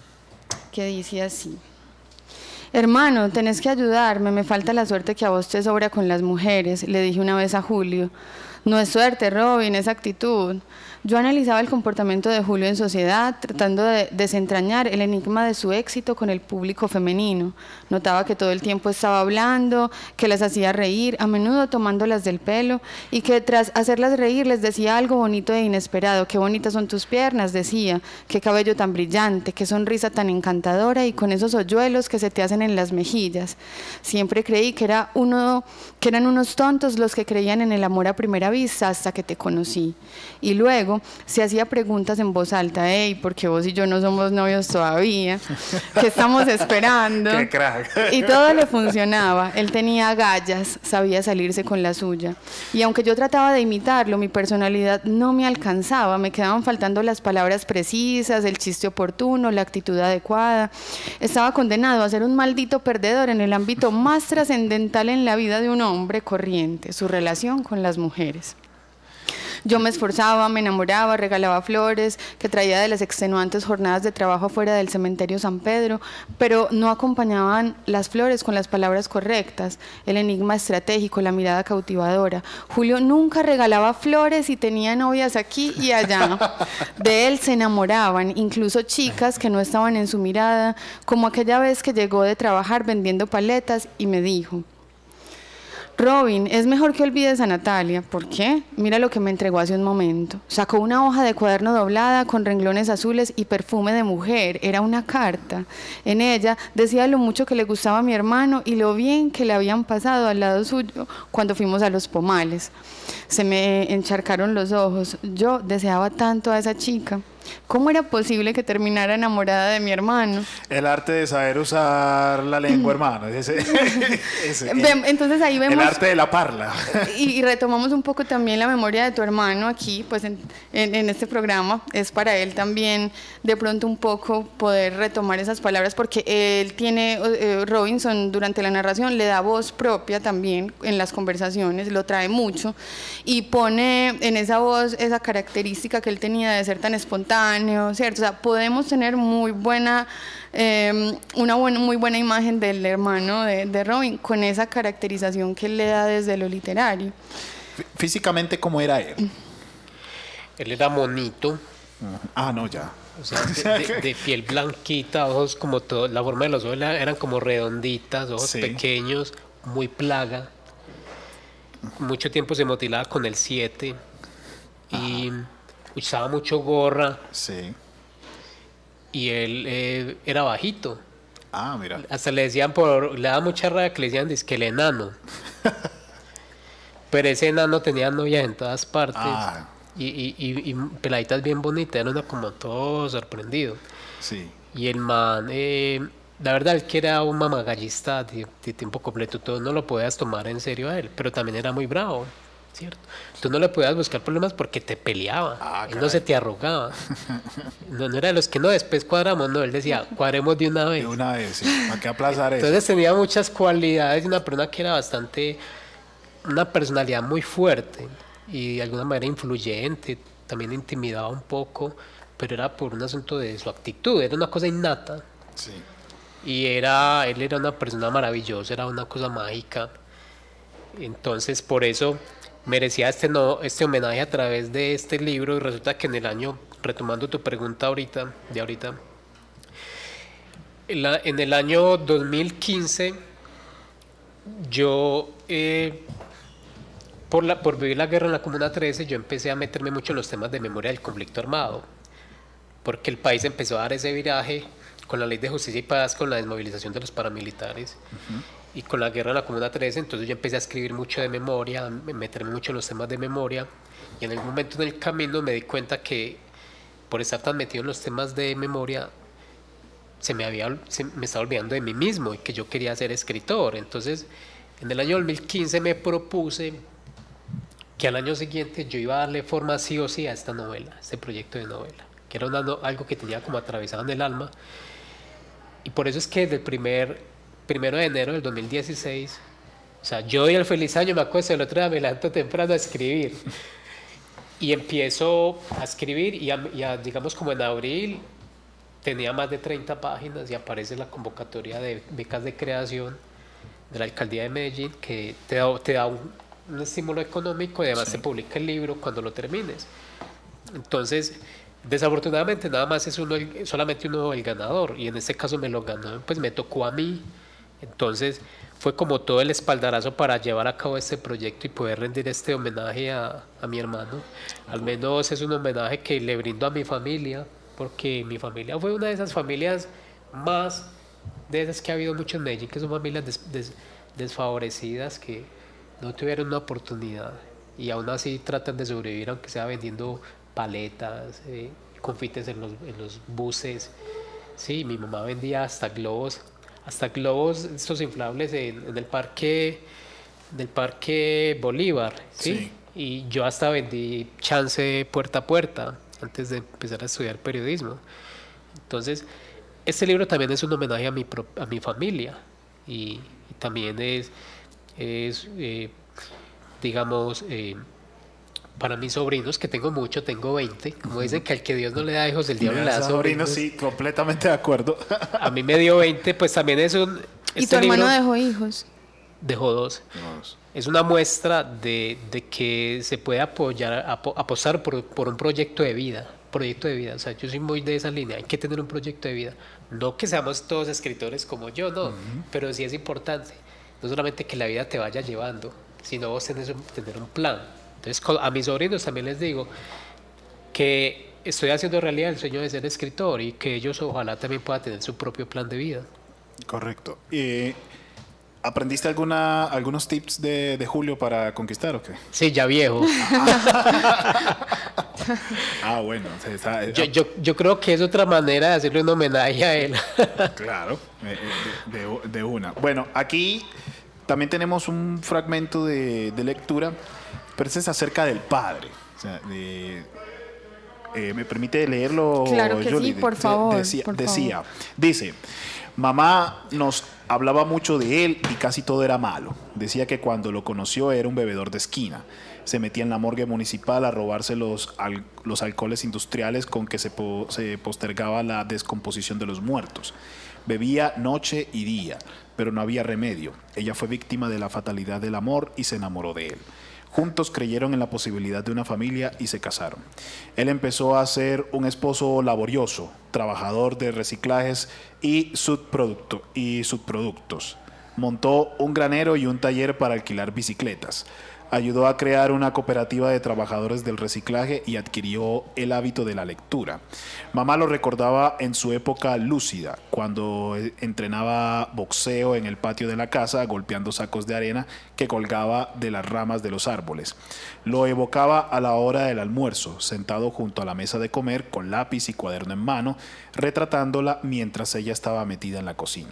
que dice así: hermano, tenés que ayudarme, me falta la suerte que a vos te sobra con las mujeres, le dije una vez a Julio. No es suerte, Robin, es actitud. Yo analizaba el comportamiento de Julio en sociedad, tratando de desentrañar el enigma de su éxito con el público femenino. Notaba que todo el tiempo estaba hablando, que las hacía reír, a menudo tomándolas del pelo, y que tras hacerlas reír les decía algo bonito e inesperado. Qué bonitas son tus piernas, decía, qué cabello tan brillante, qué sonrisa tan encantadora y con esos hoyuelos que se te hacen en las mejillas. Siempre creí que, era uno, que eran unos tontos los que creían en el amor a primera vista hasta que te conocí. Y luego se hacía preguntas en voz alta: hey, ¿por qué vos y yo no somos novios todavía? ¿Qué estamos esperando? ¡Qué crack! Y todo le funcionaba. Él tenía agallas, sabía salirse con la suya. Y aunque yo trataba de imitarlo, mi personalidad no me alcanzaba. Me quedaban faltando las palabras precisas, el chiste oportuno, la actitud adecuada. Estaba condenado a ser un maldito perdedor en el ámbito más trascendental en la vida de un hombre corriente, su relación con las mujeres. Yo me esforzaba, me enamoraba, regalaba flores que traía de las extenuantes jornadas de trabajo fuera del cementerio San Pedro, pero no acompañaban las flores con las palabras correctas, el enigma estratégico, la mirada cautivadora. Julio nunca regalaba flores y tenía novias aquí y allá. De él se enamoraban, incluso chicas que no estaban en su mirada, como aquella vez que llegó de trabajar vendiendo paletas y me dijo: Robin, es mejor que olvides a Natalia. ¿Por qué? Mira lo que me entregó hace un momento. Sacó una hoja de cuaderno doblada con renglones azules y perfume de mujer. Era una carta. En ella decía lo mucho que le gustaba a mi hermano y lo bien que le habían pasado al lado suyo cuando fuimos a los pomales. Se me encharcaron los ojos. Yo deseaba tanto a esa chica. ¿Cómo era posible que terminara enamorada de mi hermano? El arte de saber usar la lengua, hermano. Ese, ese, Entonces ahí vemos... El arte de la parla. Y, y retomamos un poco también la memoria de tu hermano aquí, pues en, en, en este programa. Es para él también de pronto un poco poder retomar esas palabras, porque él tiene, eh, Robinson durante la narración le da voz propia también en las conversaciones, lo trae mucho y pone en esa voz esa característica que él tenía de ser tan espontáneo, ¿cierto? O sea, podemos tener muy buena, eh, una buena, muy buena imagen del hermano de, de Robin con esa caracterización que él le da desde lo literario. Físicamente, ¿cómo era él? Él era monito. Ah, no, ya. O sea, de, de, de piel blanquita, ojos como todo, la forma de los ojos eran como redonditas, ojos sí. pequeños, muy plaga. Mucho tiempo se motilaba con el siete y ajá. usaba mucho gorra. Sí. Y él eh, era bajito. Ah, mira. Hasta le decían, por, le daba mucha rabia que le decían que el enano. Pero ese enano tenía novias en todas partes. Ah. Y, y, y, y peladitas bien bonitas, era uno como todo sorprendido. Sí. Y el man, eh, la verdad, él que era un mamagallista de, de tiempo completo, todo no lo podías tomar en serio a él, pero también era muy bravo. ¿cierto? Tú no le podías buscar problemas porque te peleaba, ah, él no se te arrogaba. No, no era de los que no, después cuadramos, no, él decía, cuadremos de una vez. De una vez, sí. ¿Para qué aplazar eso? Entonces tenía muchas cualidades, una persona que era bastante, una personalidad muy fuerte y de alguna manera influyente, también intimidaba un poco, pero era por un asunto de su actitud, era una cosa innata. Sí. Y era, él era una persona maravillosa, era una cosa mágica. Entonces, por eso merecía este, no, este homenaje a través de este libro. Y resulta que en el año, retomando tu pregunta ahorita, de ahorita, en, la, en el año dos mil quince, yo, eh, por, la, por vivir la guerra en la Comuna trece, yo empecé a meterme mucho en los temas de memoria del conflicto armado, porque el país empezó a dar ese viraje con la ley de justicia y paz, con la desmovilización de los paramilitares, uh-huh. y con la guerra en la Comuna trece. Entonces yo empecé a escribir mucho de memoria, meterme mucho en los temas de memoria, y en algún momento en el camino me di cuenta que por estar tan metido en los temas de memoria se me, había, se me estaba olvidando de mí mismo y que yo quería ser escritor. Entonces en el año dos mil quince me propuse que al año siguiente yo iba a darle forma sí o sí a esta novela, a este proyecto de novela, que era una, algo que tenía como atravesado en el alma. Y por eso es que desde el primer, primero de enero del dos mil dieciséis, o sea, yo doy el feliz año, me acuesto, el otro día me levanto temprano a escribir. Y empiezo a escribir y, a, y a, digamos como en abril tenía más de treinta páginas y aparece la convocatoria de becas de creación de la Alcaldía de Medellín, que te da, te da un, un estímulo económico y además sí. se publica el libro cuando lo termines. Entonces, desafortunadamente nada más es uno el, solamente uno el ganador, y en este caso me lo ganó, pues me tocó a mí. Entonces fue como todo el espaldarazo para llevar a cabo este proyecto y poder rendir este homenaje a, a mi hermano. Al menos es un homenaje que le brindo a mi familia, porque mi familia fue una de esas familias más de esas que ha habido mucho en Medellín, que son familias des, des, desfavorecidas, que no tuvieron una oportunidad y aún así tratan de sobrevivir, aunque sea vendiendo paletas, eh, confites en los, en los buses. Sí, mi mamá vendía hasta globos, hasta globos estos inflables en, en el parque del parque Bolívar, ¿sí? Sí. Y yo hasta vendí chance puerta a puerta antes de empezar a estudiar periodismo. Entonces, este libro también es un homenaje a mi, a mi familia, y, y también es, es eh, digamos, eh, para mis sobrinos, que tengo mucho, tengo veinte, como dicen que al que Dios no le da hijos, el diablo le da sobrinos. Sí, completamente de acuerdo. A mí me dio veinte, pues también es un... ¿Y este tu hermano dejó hijos? Dejó dos. dos. Es una muestra de, de que se puede apoyar, ap apostar por, por un proyecto de vida, proyecto de vida. O sea, yo soy muy de esa línea, hay que tener un proyecto de vida. No que seamos todos escritores como yo, no, uh-huh. pero sí es importante. No solamente que la vida te vaya llevando, sino vos tenés un, tener un plan. Entonces, a mis sobrinos también les digo que estoy haciendo realidad el sueño de ser escritor y que ellos ojalá también puedan tener su propio plan de vida. Correcto. Eh, ¿Aprendiste alguna, algunos tips de, de Julio para conquistar o qué? Sí, ya viejo. Ah, bueno. Está, yo, yo, yo creo que es otra manera de hacerle un homenaje a él. Claro, de, de, de una. Bueno, aquí también tenemos un fragmento de, de lectura, pero este es acerca del padre. O sea, de, eh, ¿me permite leerlo? Claro que Yoli? sí, por de, favor. Decía, por decía favor. dice, mamá nos hablaba mucho de él y casi todo era malo. Decía que cuando lo conoció era un bebedor de esquina. Se metía en la morgue municipal a robarse los, al, los alcoholes industriales con que se, po, se postergaba la descomposición de los muertos. Bebía noche y día, pero no había remedio. Ella fue víctima de la fatalidad del amor y se enamoró de él. Juntos creyeron en la posibilidad de una familia y se casaron. Él empezó a ser un esposo laborioso, trabajador de reciclajes y, subproducto, y subproductos. Montó un granero y un taller para alquilar bicicletas. Ayudó a crear una cooperativa de trabajadores del reciclaje y adquirió el hábito de la lectura. Mamá lo recordaba en su época lúcida, cuando entrenaba boxeo en el patio de la casa, golpeando sacos de arena que colgaba de las ramas de los árboles. Lo evocaba a la hora del almuerzo, sentado junto a la mesa de comer, con lápiz y cuaderno en mano, retratándola mientras ella estaba metida en la cocina.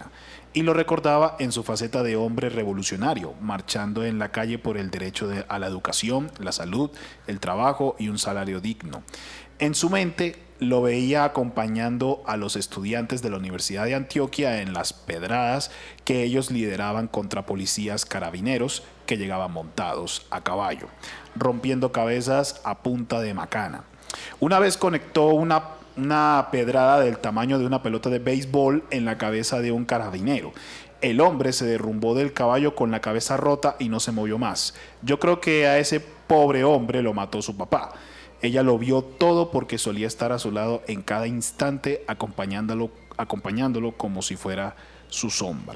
y lo recordaba en su faceta de hombre revolucionario, marchando en la calle por el derecho de, a la educación, la salud, el trabajo y un salario digno. En su mente lo veía acompañando a los estudiantes de la Universidad de Antioquia en las pedradas que ellos lideraban contra policías carabineros que llegaban montados a caballo, rompiendo cabezas a punta de macana. Una vez conectó una, una pedrada del tamaño de una pelota de béisbol en la cabeza de un carabinero. El hombre se derrumbó del caballo con la cabeza rota y no se movió más. Yo creo que a ese pobre hombre lo mató su papá. Ella lo vio todo porque solía estar a su lado en cada instante, acompañándolo, acompañándolo como si fuera su sombra.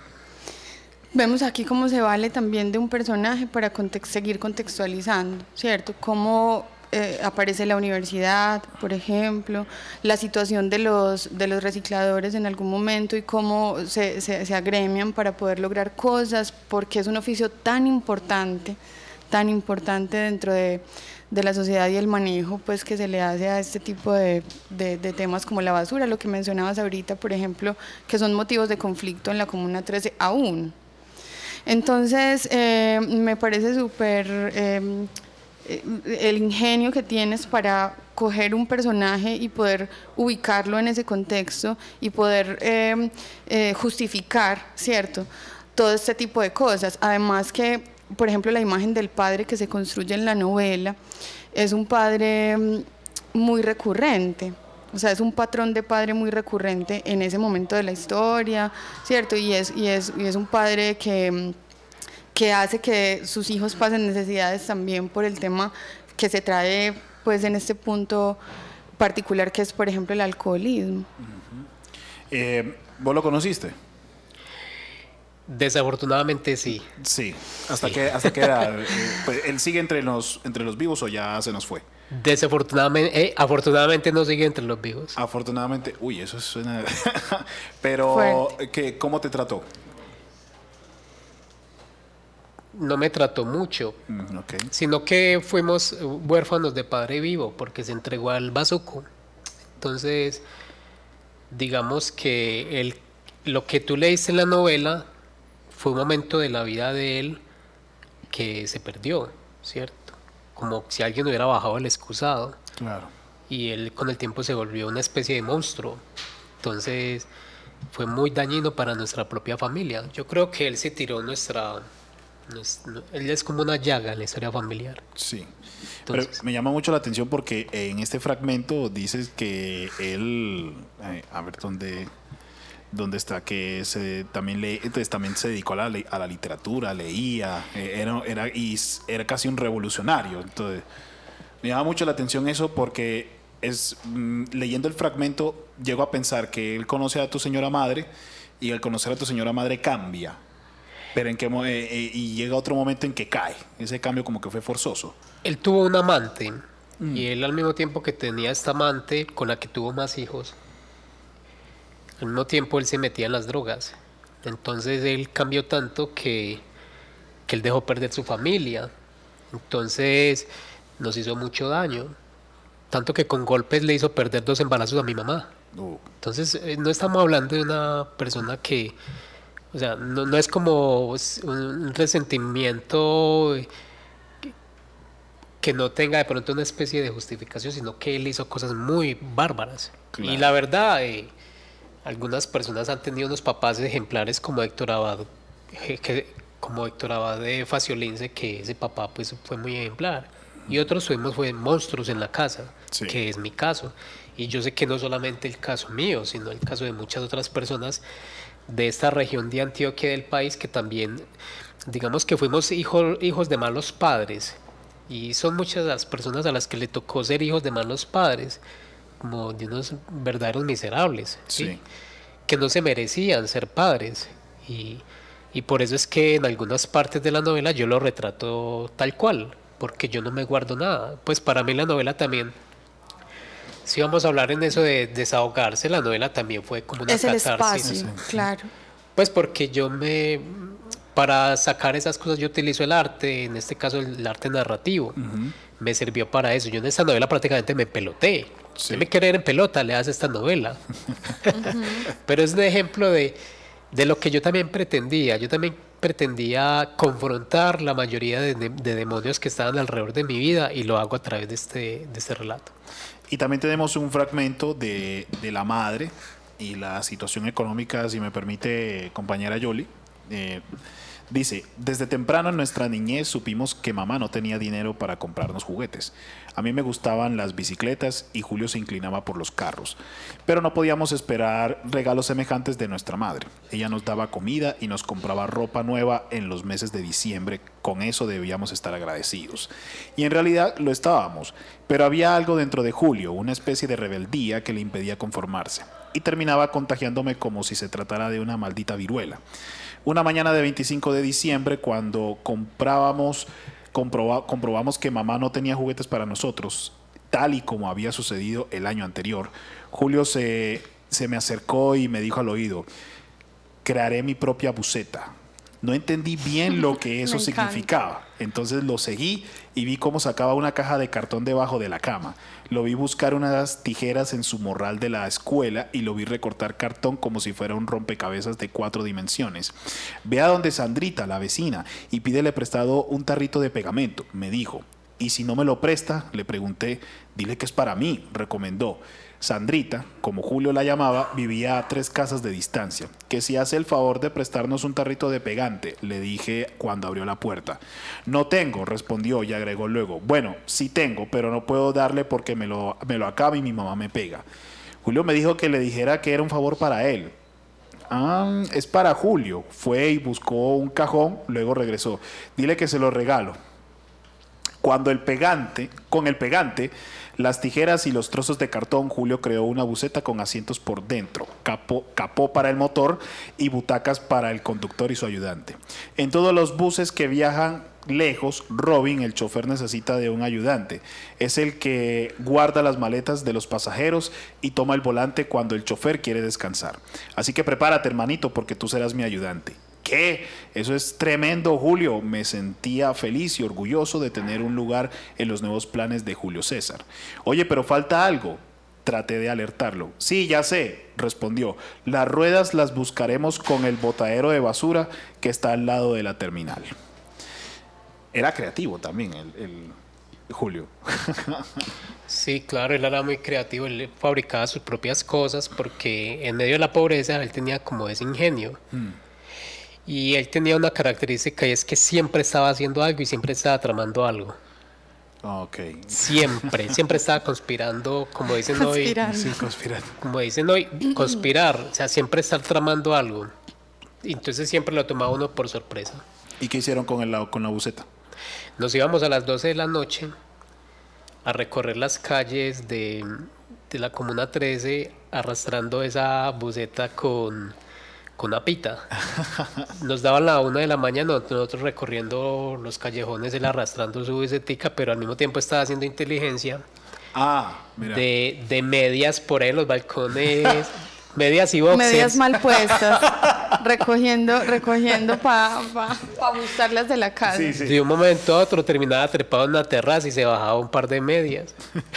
Vemos aquí cómo se vale también de un personaje para context- seguir contextualizando, ¿cierto? Cómo eh, aparece la universidad, por ejemplo, la situación de los, de los recicladores en algún momento y cómo se, se, se agremian para poder lograr cosas, porque es un oficio tan importante, tan importante dentro de... de la sociedad y el manejo pues que se le hace a este tipo de, de, de temas como la basura, lo que mencionabas ahorita, por ejemplo, que son motivos de conflicto en la Comuna trece aún. Entonces, eh, me parece súper eh, el ingenio que tienes para coger un personaje y poder ubicarlo en ese contexto y poder eh, eh, justificar, ¿cierto?, todo este tipo de cosas. Además que, por ejemplo, la imagen del padre que se construye en la novela es un padre muy recurrente, o sea, es un patrón de padre muy recurrente en ese momento de la historia, ¿cierto? Y es, y es, y es un padre que, que hace que sus hijos pasen necesidades también por el tema que se trae, pues, en este punto particular, que es, por ejemplo, el alcoholismo. Uh-huh. eh, ¿Vos lo conociste? Desafortunadamente sí. Sí. ¿Hasta sí. que hasta que era? Eh, pues, ¿él sigue entre los entre los vivos o ya se nos fue? Desafortunadamente, eh, afortunadamente no sigue entre los vivos. Afortunadamente, uy, eso suena. Pero, ¿qué, ¿cómo te trató? No me trató mucho, mm, okay. sino que fuimos huérfanos de padre vivo porque se entregó al bazuco. Entonces, digamos que el, lo que tú leíste en la novela fue un momento de la vida de él que se perdió, ¿cierto? Como si alguien hubiera bajado el excusado. Claro. Y él con el tiempo se volvió una especie de monstruo. Entonces fue muy dañino para nuestra propia familia. Yo creo que él se tiró nuestra... nuestra él es como una llaga en la historia familiar. Sí. Entonces, pero me llama mucho la atención porque en este fragmento dices que él... Eh, a ver, ¿dónde...? donde está que se también lee, entonces también se dedicó a la, a la literatura, leía, eh, era, era, y era casi un revolucionario. Entonces me llama mucho la atención eso porque es mmm, leyendo el fragmento llego a pensar que él conoce a tu señora madre y al conocer a tu señora madre cambia, pero en que eh, eh, y llega otro momento en que cae, ese cambio como que fue forzoso. Él tuvo un amante mm. y él al mismo tiempo que tenía esta amante con la que tuvo más hijos, al mismo tiempo él se metía en las drogas. Entonces él cambió tanto que, que él dejó perder su familia. Entonces nos hizo mucho daño. Tanto que con golpes le hizo perder dos embarazos a mi mamá. Uh. Entonces no estamos hablando de una persona que... O sea, no, no es como un resentimiento que, que no tenga de pronto una especie de justificación, sino que él hizo cosas muy bárbaras. Claro. Y la verdad... Eh, algunas personas han tenido unos papás ejemplares como Héctor Abad, que, como Héctor Abad de Faciolince, que ese papá pues fue muy ejemplar. Y otros fuimos fue monstruos en la casa, sí. que es mi caso. Y yo sé que no solamente el caso mío, sino el caso de muchas otras personas de esta región de Antioquia del país que también, digamos que fuimos hijo, hijos de malos padres. Y son muchas las personas a las que le tocó ser hijos de malos padres, como de unos verdaderos miserables, ¿sí? Sí. que no se merecían ser padres. Y, y por eso es que en algunas partes de la novela yo lo retrato tal cual, porque yo no me guardo nada. Pues para mí la novela también, si vamos a hablar en eso de desahogarse, la novela también fue como una es catarsis. El espacio, claro. Pues porque yo me... Para sacar esas cosas yo utilizo el arte, en este caso el arte narrativo. Uh-huh. Me sirvió para eso. Yo en esta novela prácticamente me peloté. Si sí. me quiere ir en pelota, le hace esta novela. Uh-huh. Pero es un ejemplo de, de lo que yo también pretendía. Yo también pretendía confrontar la mayoría de, de, de demonios que estaban alrededor de mi vida y lo hago a través de este, de este relato. Y también tenemos un fragmento de, de la madre y la situación económica, si me permite, compañera Yoli. Eh, Dice, desde temprano en nuestra niñez supimos que mamá no tenía dinero para comprarnos juguetes. A mí me gustaban las bicicletas y Julio se inclinaba por los carros. Pero no podíamos esperar regalos semejantes de nuestra madre. Ella nos daba comida y nos compraba ropa nueva en los meses de diciembre. Con eso debíamos estar agradecidos. Y en realidad lo estábamos. Pero había algo dentro de Julio, una especie de rebeldía que le impedía conformarse. Y terminaba contagiándome como si se tratara de una maldita viruela. Una mañana de veinticinco de diciembre, cuando comprábamos, comproba, comprobamos que mamá no tenía juguetes para nosotros, tal y como había sucedido el año anterior, Julio se, se me acercó y me dijo al oído, crearé mi propia buceta. No entendí bien lo que eso significaba. Entonces lo seguí y vi cómo sacaba una caja de cartón debajo de la cama. Lo vi buscar unas tijeras en su morral de la escuela y lo vi recortar cartón como si fuera un rompecabezas de cuatro dimensiones. Ve a donde Sandrita, la vecina, y pídele prestado un tarrito de pegamento, me dijo. Y si no me lo presta, le pregunté, dile que es para mí, recomendó. Sandrita, como Julio la llamaba, vivía a tres casas de distancia. Que si hace el favor de prestarnos un tarrito de pegante, le dije cuando abrió la puerta. No tengo, respondió y agregó luego. Bueno, sí tengo, pero no puedo darle porque me lo, me lo acaba y mi mamá me pega. Julio me dijo que le dijera que era un favor para él. Ah, es para Julio. Fue y buscó un cajón, luego regresó. Dile que se lo regalo. Cuando el pegante, con el pegante, las tijeras y los trozos de cartón, Julio creó una buceta con asientos por dentro, capó, capó para el motor y butacas para el conductor y su ayudante. En todos los buses que viajan lejos, Robin, el chofer, necesita de un ayudante. Es el que guarda las maletas de los pasajeros y toma el volante cuando el chofer quiere descansar. Así que prepárate, hermanito, porque tú serás mi ayudante. ¿Qué? Eso es tremendo, Julio. Me sentía feliz y orgulloso de tener un lugar en los nuevos planes de Julio César. Oye, pero falta algo. Traté de alertarlo. Sí, ya sé, respondió. Las ruedas las buscaremos con el botadero de basura que está al lado de la terminal. Era creativo también el, el Julio. Sí, claro, él era muy creativo. Él fabricaba sus propias cosas porque en medio de la pobreza él tenía como ese ingenio. Hmm. Y él tenía una característica y es que siempre estaba haciendo algo y siempre estaba tramando algo. Okay. Siempre, siempre estaba conspirando, como dicen conspirando. hoy. Sí, conspirando. Como dicen hoy, conspirar, o sea, siempre estar tramando algo. Entonces siempre lo tomaba uno por sorpresa. ¿Y qué hicieron con, el, con la buceta? Nos íbamos a las doce de la noche a recorrer las calles de, de la Comuna trece arrastrando esa buceta con... con una pita. Nos daban la una de la mañana, nosotros recorriendo los callejones, él arrastrando su bicetica, pero al mismo tiempo estaba haciendo inteligencia. Ah, mira. De, de medias por ahí en los balcones, medias y boxers. Medias mal puestas, recogiendo, recogiendo para pa, pa buscarlas de la casa. Sí, sí. De un momento a otro terminaba trepado en una terraza y se bajaba un par de medias.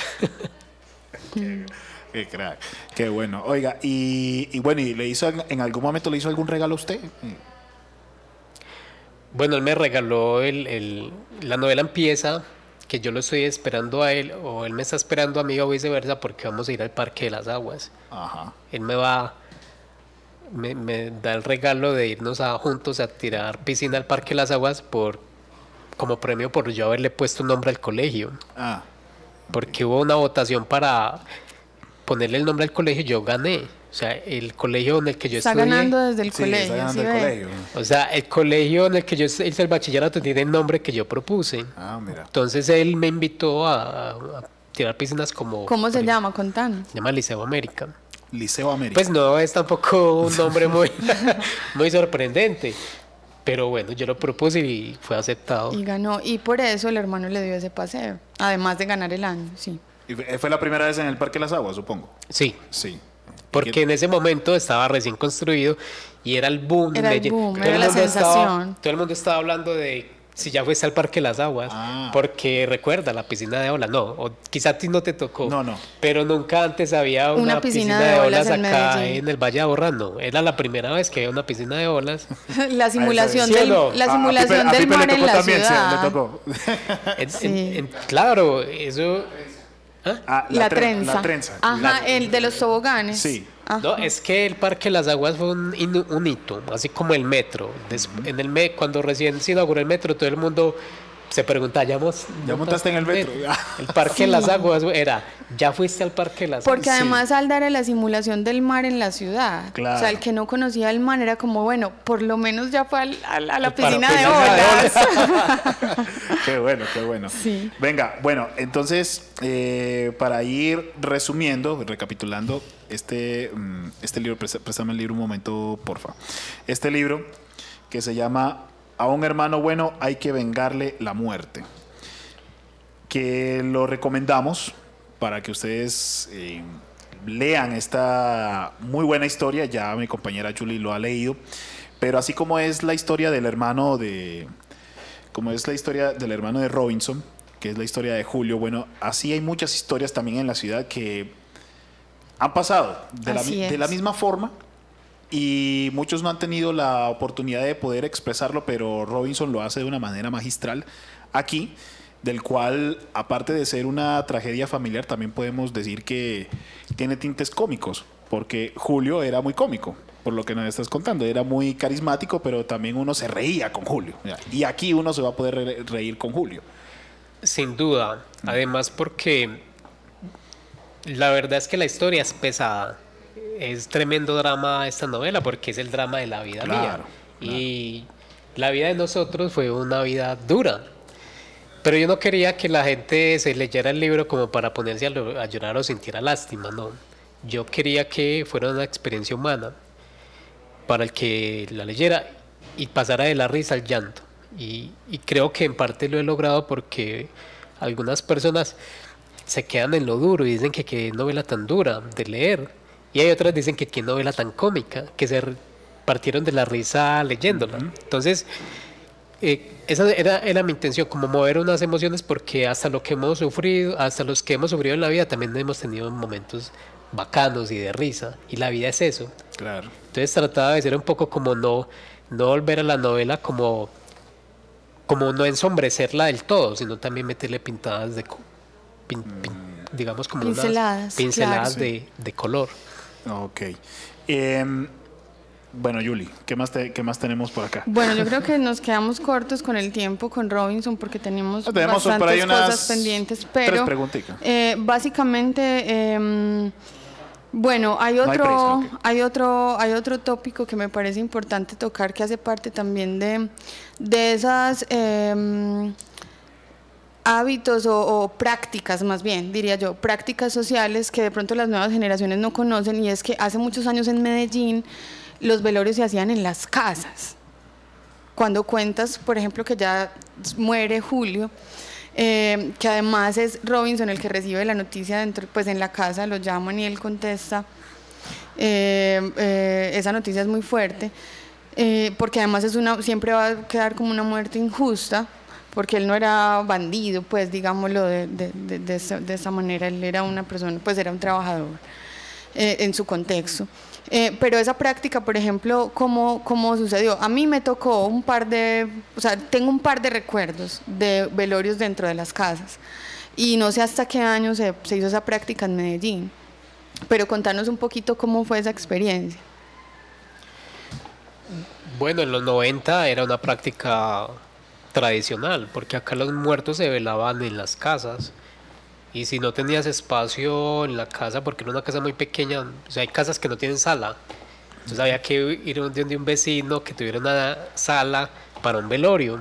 Qué crack, qué bueno. Oiga, y, y bueno, ¿y le hizo en algún momento le hizo algún regalo a usted? Bueno, él me regaló el, el, la novela empieza, que yo lo estoy esperando a él, o él me está esperando a mí o viceversa, porque vamos a ir al Parque de las Aguas. Ajá. Él me va, me, me da el regalo de irnos a, juntos a tirar piscina al Parque de las Aguas por, como premio por yo haberle puesto un nombre al colegio. Ah. Porque hubo una votación para ponerle el nombre al colegio y yo gané. O sea, el colegio en el que yo está estudié... Está ganando desde el sí, colegio. Está ganando ¿sí el ve? colegio. O sea, el colegio en el que yo hice el bachillerato tiene el nombre que yo propuse. Ah, mira. Entonces él me invitó a, a tirar piscinas como... ¿Cómo se llama? Contanos. Se llama Liceo América. Liceo América. Pues no es tampoco un nombre muy, muy sorprendente. Pero bueno, yo lo propuse y fue aceptado. Y ganó. Y por eso el hermano le dio ese paseo. Además de ganar el año, sí. ¿Y fue la primera vez en el Parque de las Aguas, supongo? Sí. Sí. Porque en ese momento estaba recién construido y era el boom. Era el boom, era la sensación. Estaba, todo el mundo estaba hablando de Si ya fuiste al Parque de las Aguas, ah. porque recuerda, la piscina de olas, no, o quizá a ti no te tocó, no, no. pero nunca antes había una, una piscina, piscina de, de olas, olas en acá Medellín. En el Valle de Aburrá, no, era la primera vez que había una piscina de olas. La simulación del, no? la simulación a, a del mar en la también, ciudad. Sí, le tocó. en, sí. en, en, claro, eso... ¿Ah? Ah, la, la, tre trenza. la trenza. Ajá, la, el de los toboganes. Sí. Ajá. No, es que el Parque de las Aguas fue un, un hito, así como el metro. Des, uh-huh. En el me, cuando recién se inauguró el metro, todo el mundo se preguntaba, ¿ya, mos, ¿Ya montaste en el metro? El Parque sí. de las Aguas era, ¿ya fuiste al Parque de las Porque Aguas? además sí. Aldar era la simulación del mar en la ciudad. Claro. O sea, el que no conocía el mar era como, bueno, por lo menos ya fue al, al, a la el piscina de olas. Qué bueno, qué bueno. Sí. Venga, bueno, entonces, eh, para ir resumiendo, recapitulando, este, este libro, préstame el libro un momento, porfa. Este libro que se llama A un hermano bueno hay que vengarle la muerte, que lo recomendamos para que ustedes eh, lean esta muy buena historia. Ya mi compañera Julie lo ha leído, pero así como es la historia del hermano de como es la historia del hermano de Robinson, que es la historia de Julio, bueno, así hay muchas historias también en la ciudad que han pasado de, la, de la misma forma. Y muchos no han tenido la oportunidad de poder expresarlo, pero Robinson lo hace de una manera magistral aquí, del cual, aparte de ser una tragedia familiar, también podemos decir que tiene tintes cómicos, porque Julio era muy cómico, por lo que nos estás contando. Era muy carismático, pero también uno se reía con Julio. Y aquí uno se va a poder reír con Julio. Sin duda. Además porque la verdad es que la historia es pesada. Es tremendo drama esta novela porque es el drama de la vida claro, mía. Claro. Y la vida de nosotros fue una vida dura. Pero yo no quería que la gente se leyera el libro como para ponerse a, lo, a llorar o sintiera lástima, no. Yo quería que fuera una experiencia humana para el que la leyera y pasara de la risa al llanto. Y, y creo que en parte lo he logrado porque algunas personas se quedan en lo duro y dicen que qué novela tan dura de leer. Y hay otras que dicen que qué novela tan cómica, que se partieron de la risa leyéndola. Uh-huh. Entonces, eh, esa era, era mi intención, como mover unas emociones, porque hasta lo que hemos sufrido, hasta los que hemos sufrido en la vida, también hemos tenido momentos bacanos y de risa. Y la vida es eso. Claro. Entonces trataba de ser un poco como no, no volver a la novela como, como no ensombrecerla del todo, sino también meterle pintadas de, pin, pin, digamos como pinceladas, unas pinceladas claro. de, de color. Ok. Eh, bueno, Julie, ¿qué más, te, ¿qué más tenemos por acá? Bueno, yo creo que nos quedamos cortos con el tiempo con Robinson porque tenemos, tenemos bastantes por ahí unas cosas pendientes, pero eh, básicamente, eh, bueno, hay otro, no hay, prisa, okay. hay otro, hay otro tópico que me parece importante tocar que hace parte también de, de esas eh, hábitos o, o prácticas, más bien, diría yo, prácticas sociales que de pronto las nuevas generaciones no conocen, y es que hace muchos años en Medellín los velorios se hacían en las casas. Cuando cuentas, por ejemplo, que ya muere Julio, eh, que además es Robinson el que recibe la noticia dentro, pues en la casa lo llaman y él contesta, eh, eh, esa noticia es muy fuerte, eh, porque además es una, siempre va a quedar como una muerte injusta, porque él no era bandido, pues digámoslo de, de, de, de, esa, de esa manera, él era una persona, pues era un trabajador eh, en su contexto. Eh, pero esa práctica, por ejemplo, ¿cómo, ¿cómo sucedió? A mí me tocó un par de, o sea, tengo un par de recuerdos de velorios dentro de las casas, y no sé hasta qué año se, se hizo esa práctica en Medellín, pero contanos un poquito cómo fue esa experiencia. Bueno, en los noventa era una práctica tradicional, porque acá los muertos se velaban en las casas, y si no tenías espacio en la casa, porque era una casa muy pequeña, o sea, hay casas que no tienen sala, entonces había que ir donde un vecino que tuviera una sala para un velorio,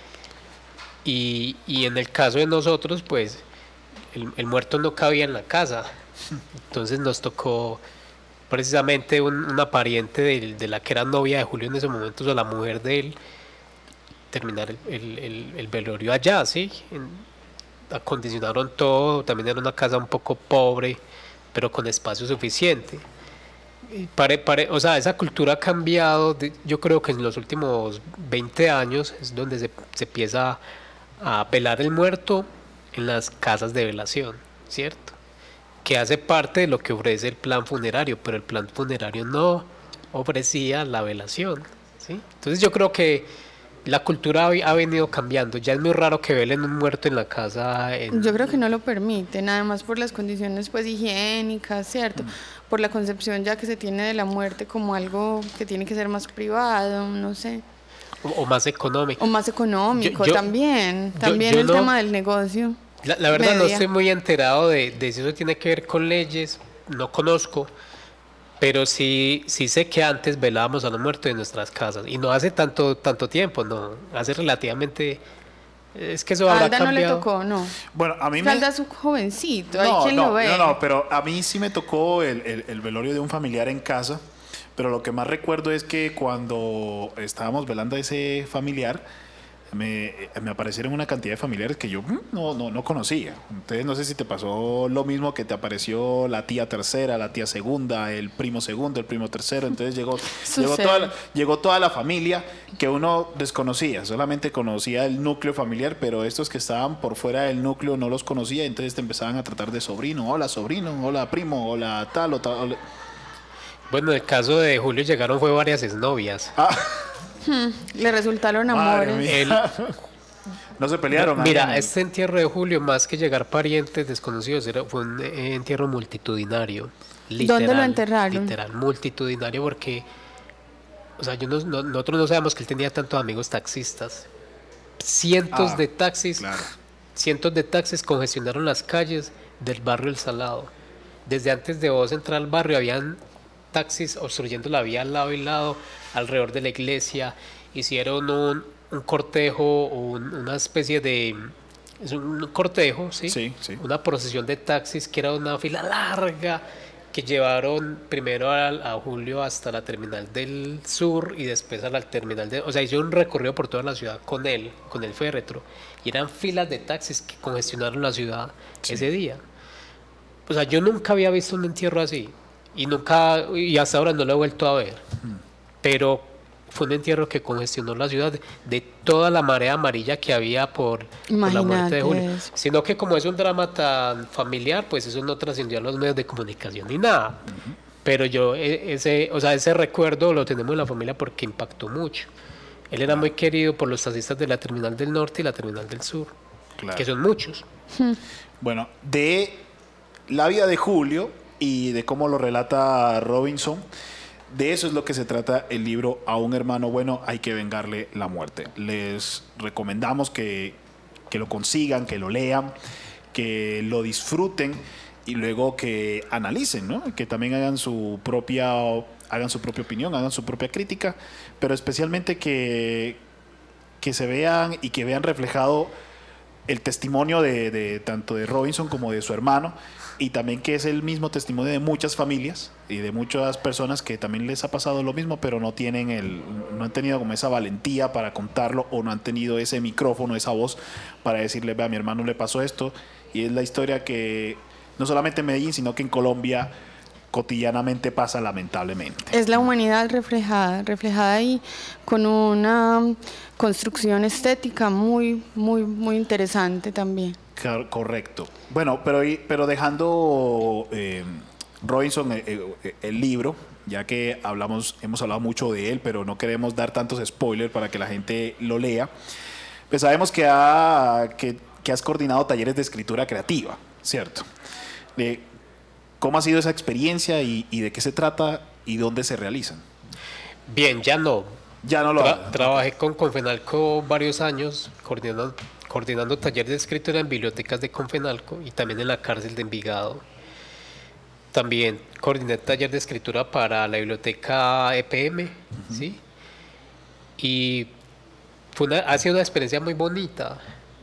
y, y en el caso de nosotros, pues el, el muerto no cabía en la casa, entonces nos tocó precisamente un, una pariente de, de la que era novia de Julio en ese momento, o sea, la mujer de él, terminar el, el, el, el velorio allá, ¿sí? En, acondicionaron todo, también era una casa un poco pobre, pero con espacio suficiente. Pare, pare, o sea, esa cultura ha cambiado, de, yo creo que en los últimos veinte años es donde se, se empieza a velar el muerto en las casas de velación, ¿cierto? Que hace parte de lo que ofrece el plan funerario, pero el plan funerario no ofrecía la velación, ¿sí? Entonces yo creo que la cultura ha venido cambiando. Ya es muy raro que velen un muerto en la casa. En... Yo creo que no lo permiten, además por las condiciones pues higiénicas, ¿cierto? Mm. Por la concepción ya que se tiene de la muerte como algo que tiene que ser más privado, no sé. O, o más económico. O más económico, yo, yo, también. También yo, yo el no, tema del negocio. La, la verdad media. No estoy muy enterado de, de si eso tiene que ver con leyes, no conozco. Pero sí, sí sé que antes velábamos a los muertos en nuestras casas. Y no hace tanto tanto tiempo, no. Hace relativamente... Es que eso habrá Alda cambiado. No le tocó, no. Bueno, a mí me... Alda es un jovencito, no, hay quien no, lo ve. No, no, pero a mí sí me tocó el, el, el velorio de un familiar en casa. Pero lo que más recuerdo es que cuando estábamos velando a ese familiar... Me, me aparecieron una cantidad de familiares que yo no, no, no conocía. Entonces no sé si te pasó lo mismo, que te apareció la tía tercera, la tía segunda, el primo segundo, el primo tercero. Entonces llegó, llegó, toda la, llegó toda la familia que uno desconocía. Solamente conocía el núcleo familiar, pero estos que estaban por fuera del núcleo no los conocía. Entonces te empezaban a tratar de sobrino. Hola sobrino, hola primo, hola tal o tal. Hola. Bueno, en el caso de Julio llegaron fue varias exnovias. Ah. Hmm, le resultaron amores. El, no se pelearon. Mira, ahí. Este entierro de Julio, más que llegar parientes desconocidos, era, fue un entierro multitudinario. Literal, ¿Dónde lo enterraron? Literal, multitudinario, porque, o sea, yo no, no, nosotros no sabemos que él tenía tantos amigos taxistas. Cientos ah, de taxis, claro. cientos de taxis congestionaron las calles del barrio El Salado. Desde antes de vos entrar al barrio, habían taxis obstruyendo la vía al lado y lado, alrededor de la iglesia. Hicieron un, un cortejo, un, una especie de... Es un cortejo, ¿sí? Sí, sí. Una procesión de taxis que era una fila larga, que llevaron primero a, a Julio hasta la terminal del sur y después a la terminal de... O sea, hizo un recorrido por toda la ciudad con él, con el féretro. Y eran filas de taxis que congestionaron la ciudad sí. ese día. O sea, yo nunca había visto un entierro así. Y nunca, y hasta ahora no lo he vuelto a ver. Hmm. Pero fue un entierro que congestionó la ciudad de, de toda la marea amarilla que había por, por la muerte de Julio. Eso. Sino que como es un drama tan familiar, pues eso no trascendió a los medios de comunicación ni nada. Uh-huh. Pero yo, ese, o sea, ese recuerdo lo tenemos en la familia porque impactó mucho. Él era claro. muy querido por los taxistas de la Terminal del Norte y la Terminal del Sur, claro. que son muchos. Hmm. Bueno, de la vida de Julio y de cómo lo relata Robinson, de eso es lo que se trata el libro A un hermano bueno hay que vengarle la muerte. Les recomendamos que, que lo consigan, que lo lean, que lo disfruten y luego que analicen, ¿no? Que también hagan su propia, hagan su propia opinión, hagan su propia crítica, pero especialmente que, que se vean y que vean reflejado el testimonio de, de tanto de Robinson como de su hermano, y también que es el mismo testimonio de muchas familias y de muchas personas que también les ha pasado lo mismo, pero no tienen el, no han tenido como esa valentía para contarlo, o no han tenido ese micrófono, esa voz para decirle, vea, a mi hermano le pasó esto. Y es la historia que no solamente en Medellín, sino que en Colombia cotidianamente pasa, lamentablemente. Es la humanidad reflejada, reflejada ahí con una construcción estética muy, muy, muy interesante también. Correcto. Bueno, pero, pero dejando eh, Robinson eh, eh, el libro, ya que hablamos, hemos hablado mucho de él, pero no queremos dar tantos spoilers para que la gente lo lea. Pues sabemos que, ha, que, que has coordinado talleres de escritura creativa, ¿cierto? Eh, ¿Cómo ha sido esa experiencia y, y de qué se trata y dónde se realizan? Bien, ya no. Ya no lo Tra Trabajé con Confenalco varios años, coordinando, coordinando talleres de escritura en bibliotecas de Confenalco y también en la cárcel de Envigado. También coordiné taller de escritura para la biblioteca E P M, uh-huh. ¿sí? Y fue una, ha sido una experiencia muy bonita,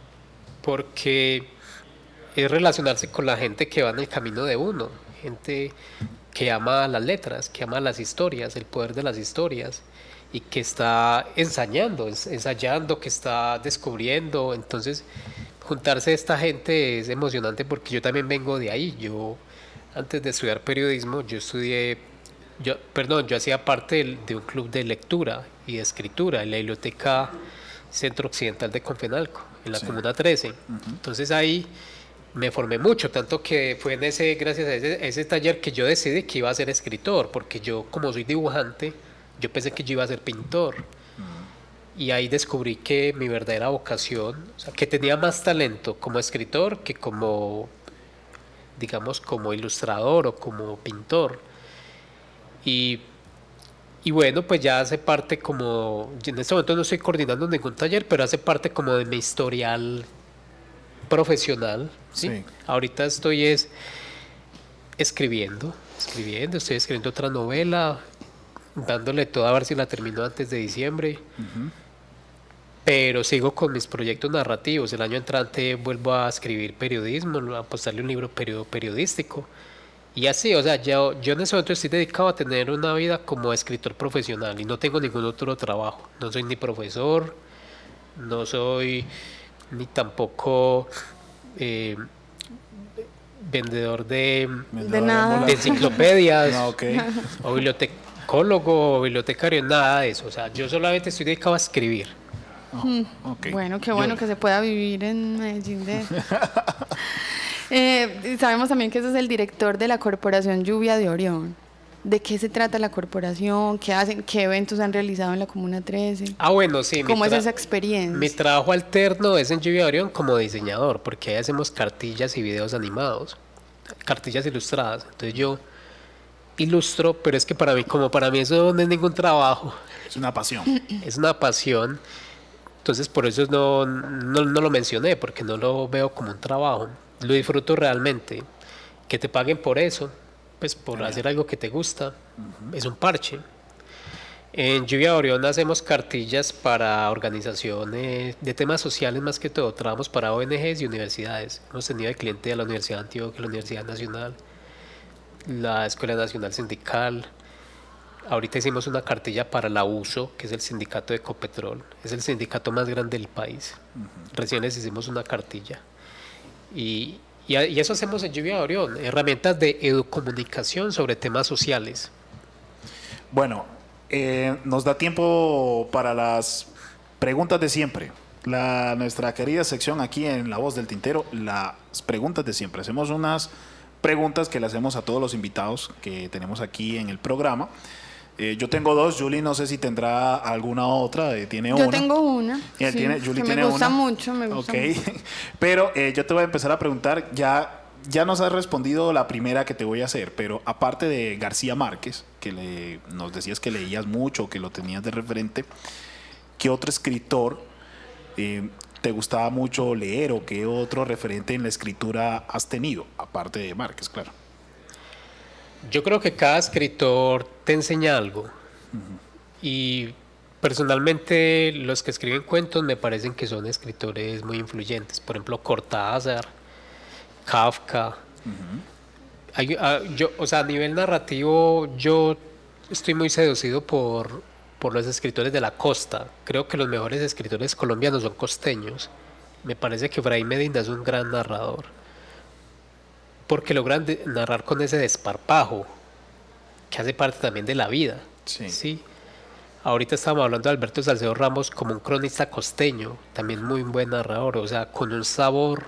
porque es relacionarse con la gente que va en el camino de uno, gente que ama las letras, que ama las historias, el poder de las historias, y que está ensayando, ensayando, que está descubriendo. Entonces, juntarse a esta gente es emocionante, porque yo también vengo de ahí. Yo, antes de estudiar periodismo, yo estudié yo, perdón, yo hacía parte de un club de lectura y de escritura en la biblioteca Centro Occidental de Confenalco, en la sí. Comuna trece. Uh-huh. Entonces ahí me formé mucho, tanto que fue en ese, gracias a ese, ese taller que yo decidí que iba a ser escritor, porque yo, como soy dibujante, yo pensé que yo iba a ser pintor. Uh-huh. Y ahí descubrí que mi verdadera vocación, o sea, que tenía más talento como escritor que como, digamos, como ilustrador o como pintor. Y, y bueno, pues ya hace parte como, en este momento no estoy coordinando ningún taller, pero hace parte como de mi historial profesional, ¿sí? Sí. Ahorita estoy es escribiendo, escribiendo, estoy escribiendo otra novela, dándole todo a ver si la termino antes de diciembre. Uh-huh. Pero sigo con mis proyectos narrativos. El año entrante vuelvo a escribir periodismo, a apostarle un libro periodístico. Y así, o sea, yo, yo en ese momento estoy dedicado a tener una vida como escritor profesional y no tengo ningún otro trabajo. No soy ni profesor, no soy ni tampoco eh, vendedor de, de, nada. de enciclopedias no, okay. o bibliotecólogo o bibliotecario, nada de eso. O sea, yo solamente estoy dedicado a escribir. Oh, okay. Bueno, qué bueno yo. que se pueda vivir en Medellín de... eh, sabemos también que ese es el director de la Corporación Lluvia de Orión. ¿De qué se trata la corporación? ¿Qué hacen? ¿Qué eventos han realizado en la Comuna trece? Ah, bueno, sí. ¿Cómo es esa experiencia? Mi trabajo alterno es en Lluvia de Orión como diseñador, porque ahí hacemos cartillas y videos animados, cartillas ilustradas. Entonces yo ilustro, pero es que para mí, como para mí eso no es ningún trabajo. Es una pasión. Es una pasión. Entonces por eso no, no, no lo mencioné, porque no lo veo como un trabajo. Lo disfruto realmente. Que te paguen por eso, pues por hacer algo que te gusta, uh-huh. es un parche. En Lluvia de Orión hacemos cartillas para organizaciones de temas sociales más que todo, trabajamos para O N Ges y universidades. Hemos tenido de cliente a la Universidad de Antioquia, la Universidad Nacional, la Escuela Nacional Sindical. Ahorita hicimos una cartilla para la U S O, que es el sindicato de Ecopetrol, es el sindicato más grande del país. Uh-huh. Recién les hicimos una cartilla. Y Y eso hacemos en Lluvia de Orión, herramientas de educomunicación sobre temas sociales. Bueno, eh, nos da tiempo para las preguntas de siempre. La, nuestra querida sección aquí en La Voz del Tintero, las preguntas de siempre. Hacemos unas preguntas que le hacemos a todos los invitados que tenemos aquí en el programa. Eh, yo tengo dos, Julie no sé si tendrá alguna otra, eh, tiene yo una. Yo tengo una, y él sí, tiene, Julie que tiene me gusta una. mucho, me gusta okay. mucho. Pero eh, yo te voy a empezar a preguntar, ya, ya nos has respondido la primera que te voy a hacer, pero aparte de García Márquez, que le, nos decías que leías mucho, que lo tenías de referente, ¿qué otro escritor eh, te gustaba mucho leer o qué otro referente en la escritura has tenido, aparte de Márquez, claro? Yo creo que cada escritor te enseña algo. Uh-huh. Y personalmente los que escriben cuentos me parecen que son escritores muy influyentes. Por ejemplo, Cortázar, Kafka. Uh-huh. Hay, a, yo, o sea, a nivel narrativo yo estoy muy seducido por, por los escritores de la costa. Creo que los mejores escritores colombianos son costeños. Me parece que Efraín Medina es un gran narrador, porque logran de, narrar con ese desparpajo que hace parte también de la vida. Sí. ¿sí? Ahorita estamos hablando de Alberto Salcedo Ramos como un cronista costeño, también muy buen narrador, o sea, con un sabor.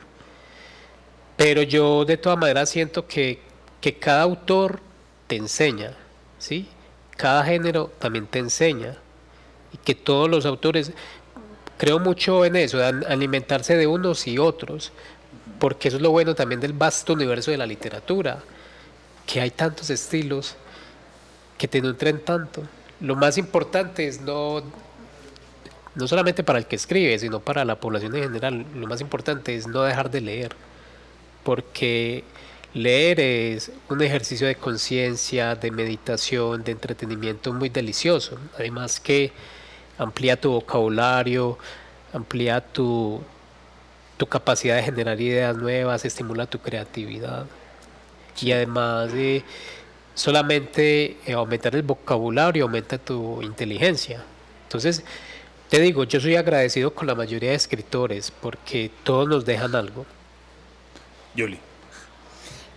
Pero yo de todas maneras siento que, que cada autor te enseña, ¿sí? Cada género también te enseña, y que todos los autores, creo mucho en eso, en alimentarse de unos y otros, porque eso es lo bueno también del vasto universo de la literatura, que hay tantos estilos que te nutren tanto. Lo más importante es no, no solamente para el que escribe, sino para la población en general, lo más importante es no dejar de leer, porque leer es un ejercicio de conciencia, de meditación, de entretenimiento muy delicioso, además que amplía tu vocabulario, amplía tu, tu capacidad de generar ideas nuevas, estimula tu creatividad, sí. Y además de solamente eh, aumentar el vocabulario, aumenta tu inteligencia. Entonces, te digo, yo soy agradecido con la mayoría de escritores porque todos nos dejan algo. Yoli.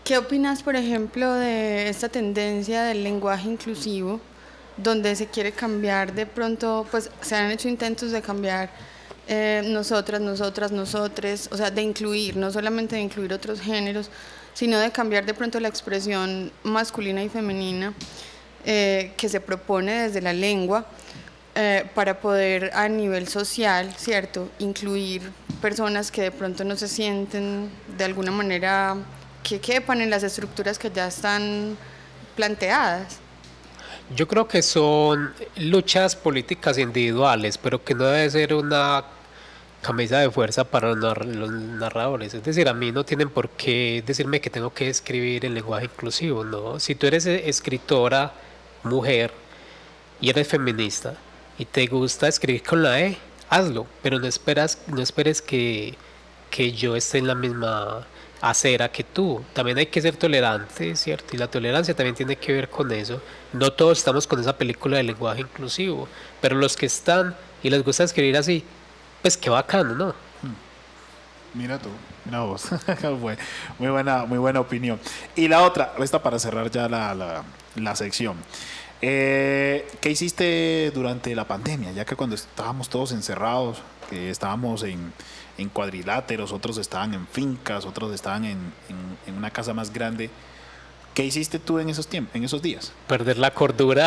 ¿Qué opinas, por ejemplo, de esta tendencia del lenguaje inclusivo, donde se quiere cambiar de pronto, pues se han hecho intentos de cambiar eh, nosotras, nosotras, nosotres, o sea, de incluir, no solamente de incluir otros géneros, sino de cambiar de pronto la expresión masculina y femenina eh, que se propone desde la lengua eh, para poder a nivel social, ¿cierto?, incluir personas que de pronto no se sienten de alguna manera que quepan en las estructuras que ya están planteadas? Yo creo que son luchas políticas individuales, pero que no debe ser una camisa de fuerza para los narradores. Es decir, a mí no tienen por qué decirme que tengo que escribir en lenguaje inclusivo, ¿no? Si tú eres escritora, mujer, y eres feminista, y te gusta escribir con la E, hazlo, pero no, esperas, no esperes que, que yo esté en la misma acera que tú. También hay que ser tolerante, ¿cierto? Y la tolerancia también tiene que ver con eso. No todos estamos con esa película de lenguaje inclusivo, pero los que están y les gusta escribir así, pues qué bacano, ¿no? Mira tú, mira vos. Muy buena, muy buena opinión. Y la otra, esta para cerrar ya la, la, la sección. Eh, ¿Qué hiciste durante la pandemia? Ya que cuando estábamos todos encerrados, que estábamos en, en cuadriláteros, otros estaban en fincas, otros estaban en, en, en una casa más grande. ¿Qué hiciste tú en esos tiempos, en esos días? Perder la cordura.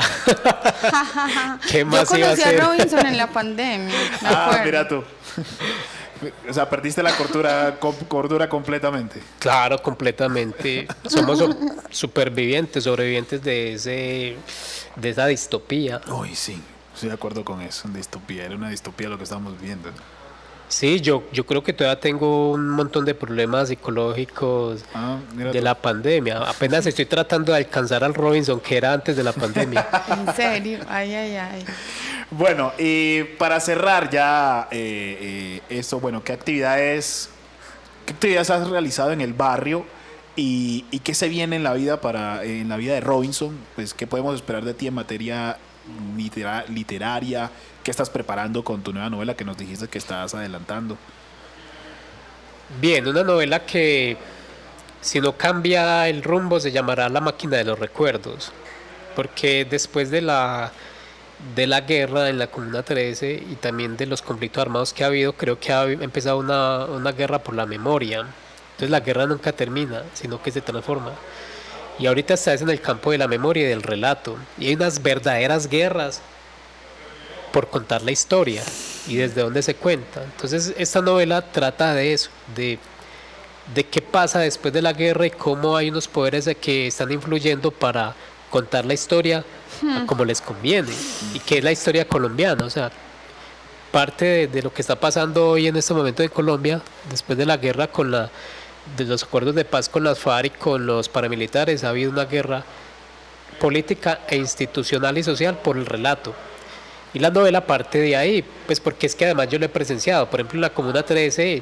¿Qué más Yo iba a conocí hacer? a Robinson en la pandemia. Me Ah, acuerdo. mira tú. O sea, perdiste la cordura, cordura completamente. Claro, completamente. Somos so- supervivientes, sobrevivientes de ese, de esa distopía. Uy, sí, estoy de acuerdo con eso. Distopía, era una distopía lo que estamos viendo. Sí, yo, yo creo que todavía tengo un montón de problemas psicológicos Ah, mira de tú. la pandemia. Apenas estoy tratando de alcanzar al Robinson que era antes de la pandemia. En serio, ay, ay, ay. Bueno, y para cerrar ya eh, eh, esto, bueno, ¿qué actividades, qué actividades has realizado en el barrio y, y qué se viene en la vida para en la vida de Robinson? Pues, ¿qué podemos esperar de ti en materia litera- literaria? ¿Qué estás preparando con tu nueva novela que nos dijiste que estás adelantando? Bien, una novela que si no cambia el rumbo se llamará La máquina de los recuerdos, porque después de la de la guerra en la Comuna trece y también de los conflictos armados que ha habido, creo que ha empezado una, una guerra por la memoria. Entonces la guerra nunca termina, sino que se transforma. Y ahorita estás en el campo de la memoria y del relato. Y hay unas verdaderas guerras por contar la historia y desde dónde se cuenta. Entonces esta novela trata de eso, de, de qué pasa después de la guerra y cómo hay unos poderes que están influyendo para contar la historia a como les conviene, y que es la historia colombiana. O sea, parte de, de lo que está pasando hoy en este momento en Colombia, después de la guerra con la de los acuerdos de paz con las FARC y con los paramilitares, ha habido una guerra política e institucional y social por el relato. Y la novela parte de ahí, pues porque es que además yo lo he presenciado. Por ejemplo, en la Comuna trece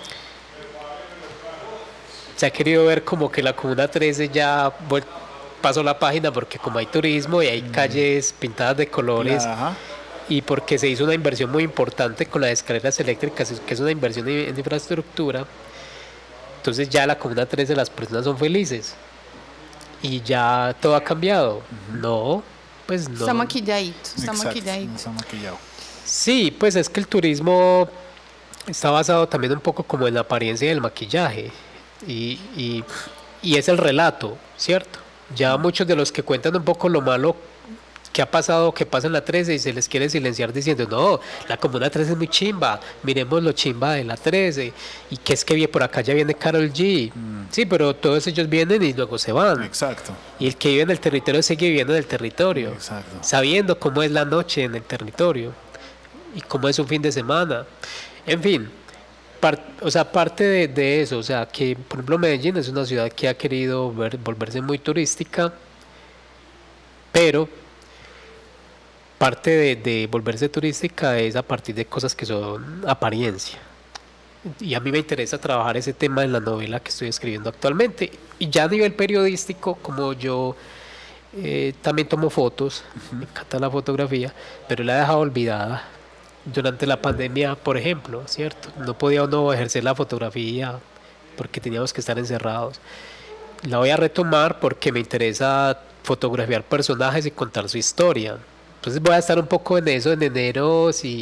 se ha querido ver como que la Comuna trece ya vuel- pasó la página, porque como hay turismo y hay calles pintadas de colores, Ajá. y porque se hizo una inversión muy importante con las escaleras eléctricas, que es una inversión en infraestructura, entonces ya la Comuna trece las personas son felices y ya todo ha cambiado. No, pues no. Está maquilladito, está Exacto, maquilladito. está maquillado. Sí, pues es que el turismo está basado también un poco como en la apariencia del maquillaje y, y, y es el relato, ¿cierto? Ya muchos de los que cuentan un poco lo malo que ha pasado, que pasa en la trece, y se les quiere silenciar diciendo, no, la Comuna trece es muy chimba, miremos lo chimba de la trece, y que es que viene por acá ya viene Karol G. Mm. Sí, pero todos ellos vienen y luego se van. Exacto. Y el que vive en el territorio sigue viviendo en el territorio, Exacto. sabiendo cómo es la noche en el territorio y cómo es un fin de semana. En fin, part, o sea, parte de, de eso, o sea, que por ejemplo Medellín es una ciudad que ha querido ver, volverse muy turística, pero parte de, de volverse turística es a partir de cosas que son apariencia. Y a mí me interesa trabajar ese tema en la novela que estoy escribiendo actualmente. Y ya a nivel periodístico, como yo eh, también tomo fotos, uh-huh. me encanta la fotografía, pero la he dejado olvidada durante la pandemia, por ejemplo, ¿cierto? No podía uno ejercer la fotografía porque teníamos que estar encerrados. la voy a retomar porque me interesa fotografiar personajes y contar su historia. Entonces voy a estar un poco en eso en enero, si,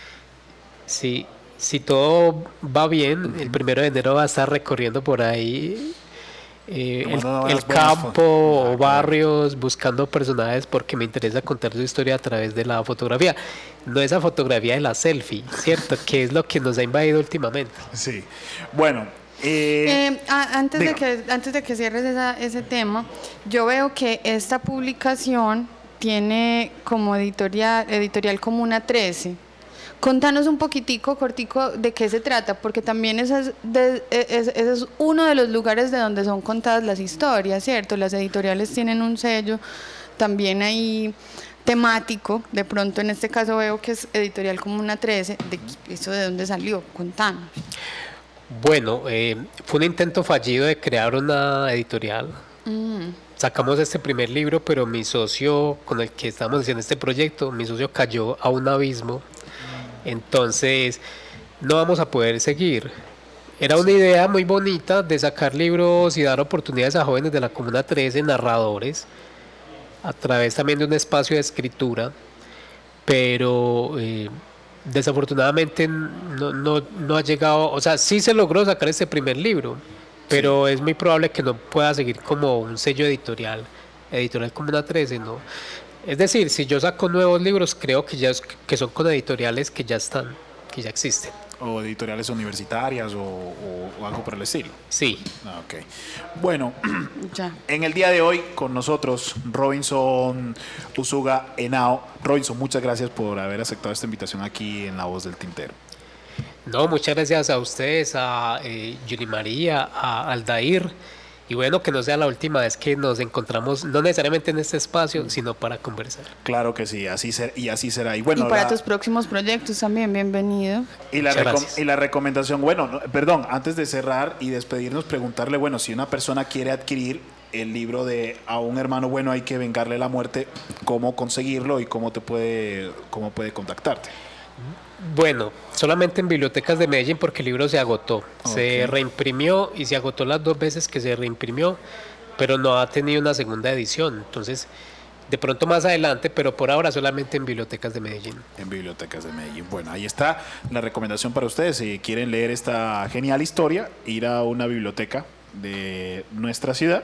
si, si todo va bien, el primero de enero va a estar recorriendo por ahí eh, el, el campo o barrios buscando personajes porque me interesa contar su historia a través de la fotografía, no esa fotografía de la selfie, ¿cierto? Que es lo que nos ha invadido últimamente. Sí, bueno. Eh, eh, antes, de que, antes de que cierres esa, ese tema, yo veo que esta publicación tiene como editorial, editorial Comuna trece. Contanos un poquitico, cortico, de qué se trata, porque también ese es, de, ese es uno de los lugares de donde son contadas las historias, ¿cierto? Las editoriales tienen un sello también ahí temático, de pronto en este caso veo que es editorial Comuna trece, de, ¿eso de dónde salió? Contanos. Bueno, eh, fue un intento fallido de crear una editorial. Mm. Sacamos este primer libro, pero mi socio con el que estamos haciendo este proyecto, mi socio cayó a un abismo. Entonces, no vamos a poder seguir. Era una idea muy bonita de sacar libros y dar oportunidades a jóvenes de la Comuna trece, narradores, a través también de un espacio de escritura, pero eh, desafortunadamente no, no, no ha llegado, o sea, sí se logró sacar este primer libro, pero sí, es muy probable que no pueda seguir como un sello editorial, editorial Comuna trece, ¿no? Es decir, si yo saco nuevos libros, creo que ya es, que son con editoriales que ya están, que ya existen. O editoriales universitarias o, o, o algo por el estilo. Sí. Ah, ok. Bueno, ya. En el día de hoy con nosotros Robinson Usuga Henao. Robinson, muchas gracias por haber aceptado esta invitación aquí en La Voz del Tintero. No, muchas gracias a ustedes, a eh, Yuli María, a Aldair. Y bueno, que no sea la última vez que nos encontramos, no necesariamente en este espacio, sino para conversar. Claro que sí, así ser, y así será. Y, bueno, y para la, tus próximos proyectos también, bienvenido. Y la, recom y la recomendación, bueno, no, perdón, antes de cerrar y despedirnos, preguntarle, bueno, si una persona quiere adquirir el libro de A un hermano bueno hay que vengarle la muerte, ¿cómo conseguirlo y cómo, te puede, cómo puede contactarte? Bueno, solamente en bibliotecas de Medellín porque el libro se agotó, okay. Se reimprimió y se agotó las dos veces que se reimprimió, pero no ha tenido una segunda edición, entonces de pronto más adelante, pero por ahora solamente en bibliotecas de Medellín. En bibliotecas de Medellín. Bueno, ahí está la recomendación para ustedes, si quieren leer esta genial historia, ir a una biblioteca de nuestra ciudad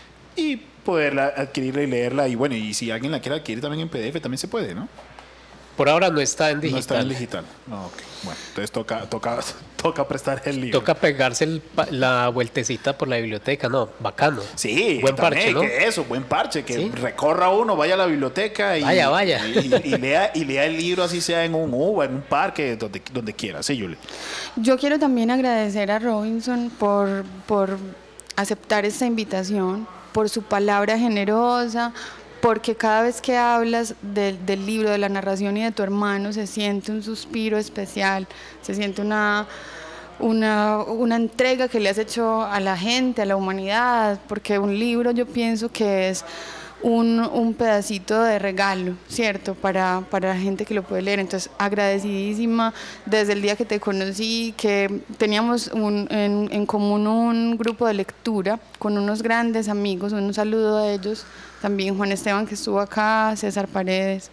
y poderla adquirirla y leerla, y bueno, y si alguien la quiere adquirir también en P D F también se puede, ¿no? Por ahora no está en digital. No está en digital. No, okay. Bueno, entonces toca, toca, toca prestar el libro. Toca pegarse el, la vueltecita por la biblioteca, ¿no? Bacano. Sí, buen también, parche, ¿no? Que eso, buen parche, que ¿Sí? recorra uno, vaya a la biblioteca y, vaya, vaya. Y, y, y, lea, y lea el libro, así sea en un U, en un parque, donde, donde quiera. Sí, Yuli. Yo quiero también agradecer a Robinson por, por aceptar esta invitación, por su palabra generosa, porque cada vez que hablas del, del libro, de la narración y de tu hermano, se siente un suspiro especial, se siente una, una, una entrega que le has hecho a la gente, a la humanidad, porque un libro yo pienso que es un, un pedacito de regalo, ¿cierto? Para, para la gente que lo puede leer. Entonces, agradecidísima desde el día que te conocí, que teníamos un, en, en común un grupo de lectura con unos grandes amigos, un saludo a ellos. También Juan Esteban, que estuvo acá, César Paredes.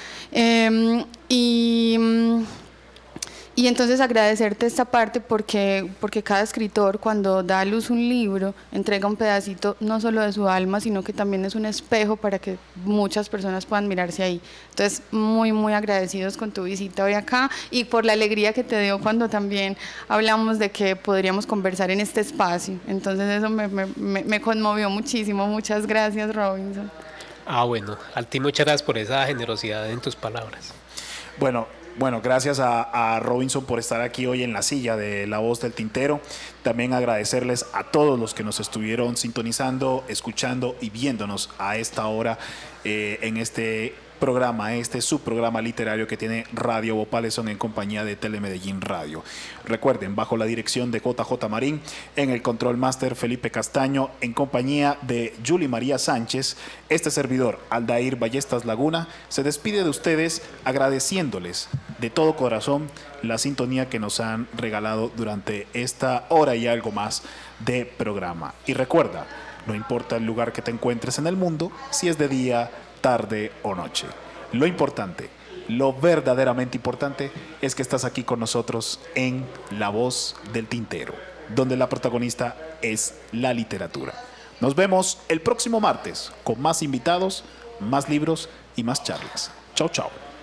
Eh, y, y entonces agradecerte esta parte porque, porque cada escritor cuando da a luz un libro entrega un pedacito no solo de su alma, sino que también es un espejo para que muchas personas puedan mirarse ahí. Entonces, muy, muy agradecidos con tu visita hoy acá y por la alegría que te dio cuando también hablamos de que podríamos conversar en este espacio. Entonces, eso me, me, me conmovió muchísimo. Muchas gracias, Robinson. Ah, bueno, a ti muchas gracias por esa generosidad en tus palabras. Bueno, Bueno, gracias a, a Robinson por estar aquí hoy en la silla de La Voz del Tintero. También agradecerles a todos los que nos estuvieron sintonizando, escuchando y viéndonos a esta hora eh, en este programa, este subprograma literario que tiene Radio Bopaleson en compañía de Telemedellín Radio. Recuerden, bajo la dirección de J J Marín, en el control máster Felipe Castaño, en compañía de Yuli María Sánchez, este servidor Aldair Ballestas Laguna se despide de ustedes agradeciéndoles de todo corazón la sintonía que nos han regalado durante esta hora y algo más de programa. Y recuerda, No importa el lugar que te encuentres en el mundo, si es de día, tarde o noche. Lo importante, lo verdaderamente importante, es que estás aquí con nosotros en La Voz del Tintero, donde la protagonista es la literatura. Nos vemos el próximo martes con más invitados, más libros y más charlas. Chau, chau.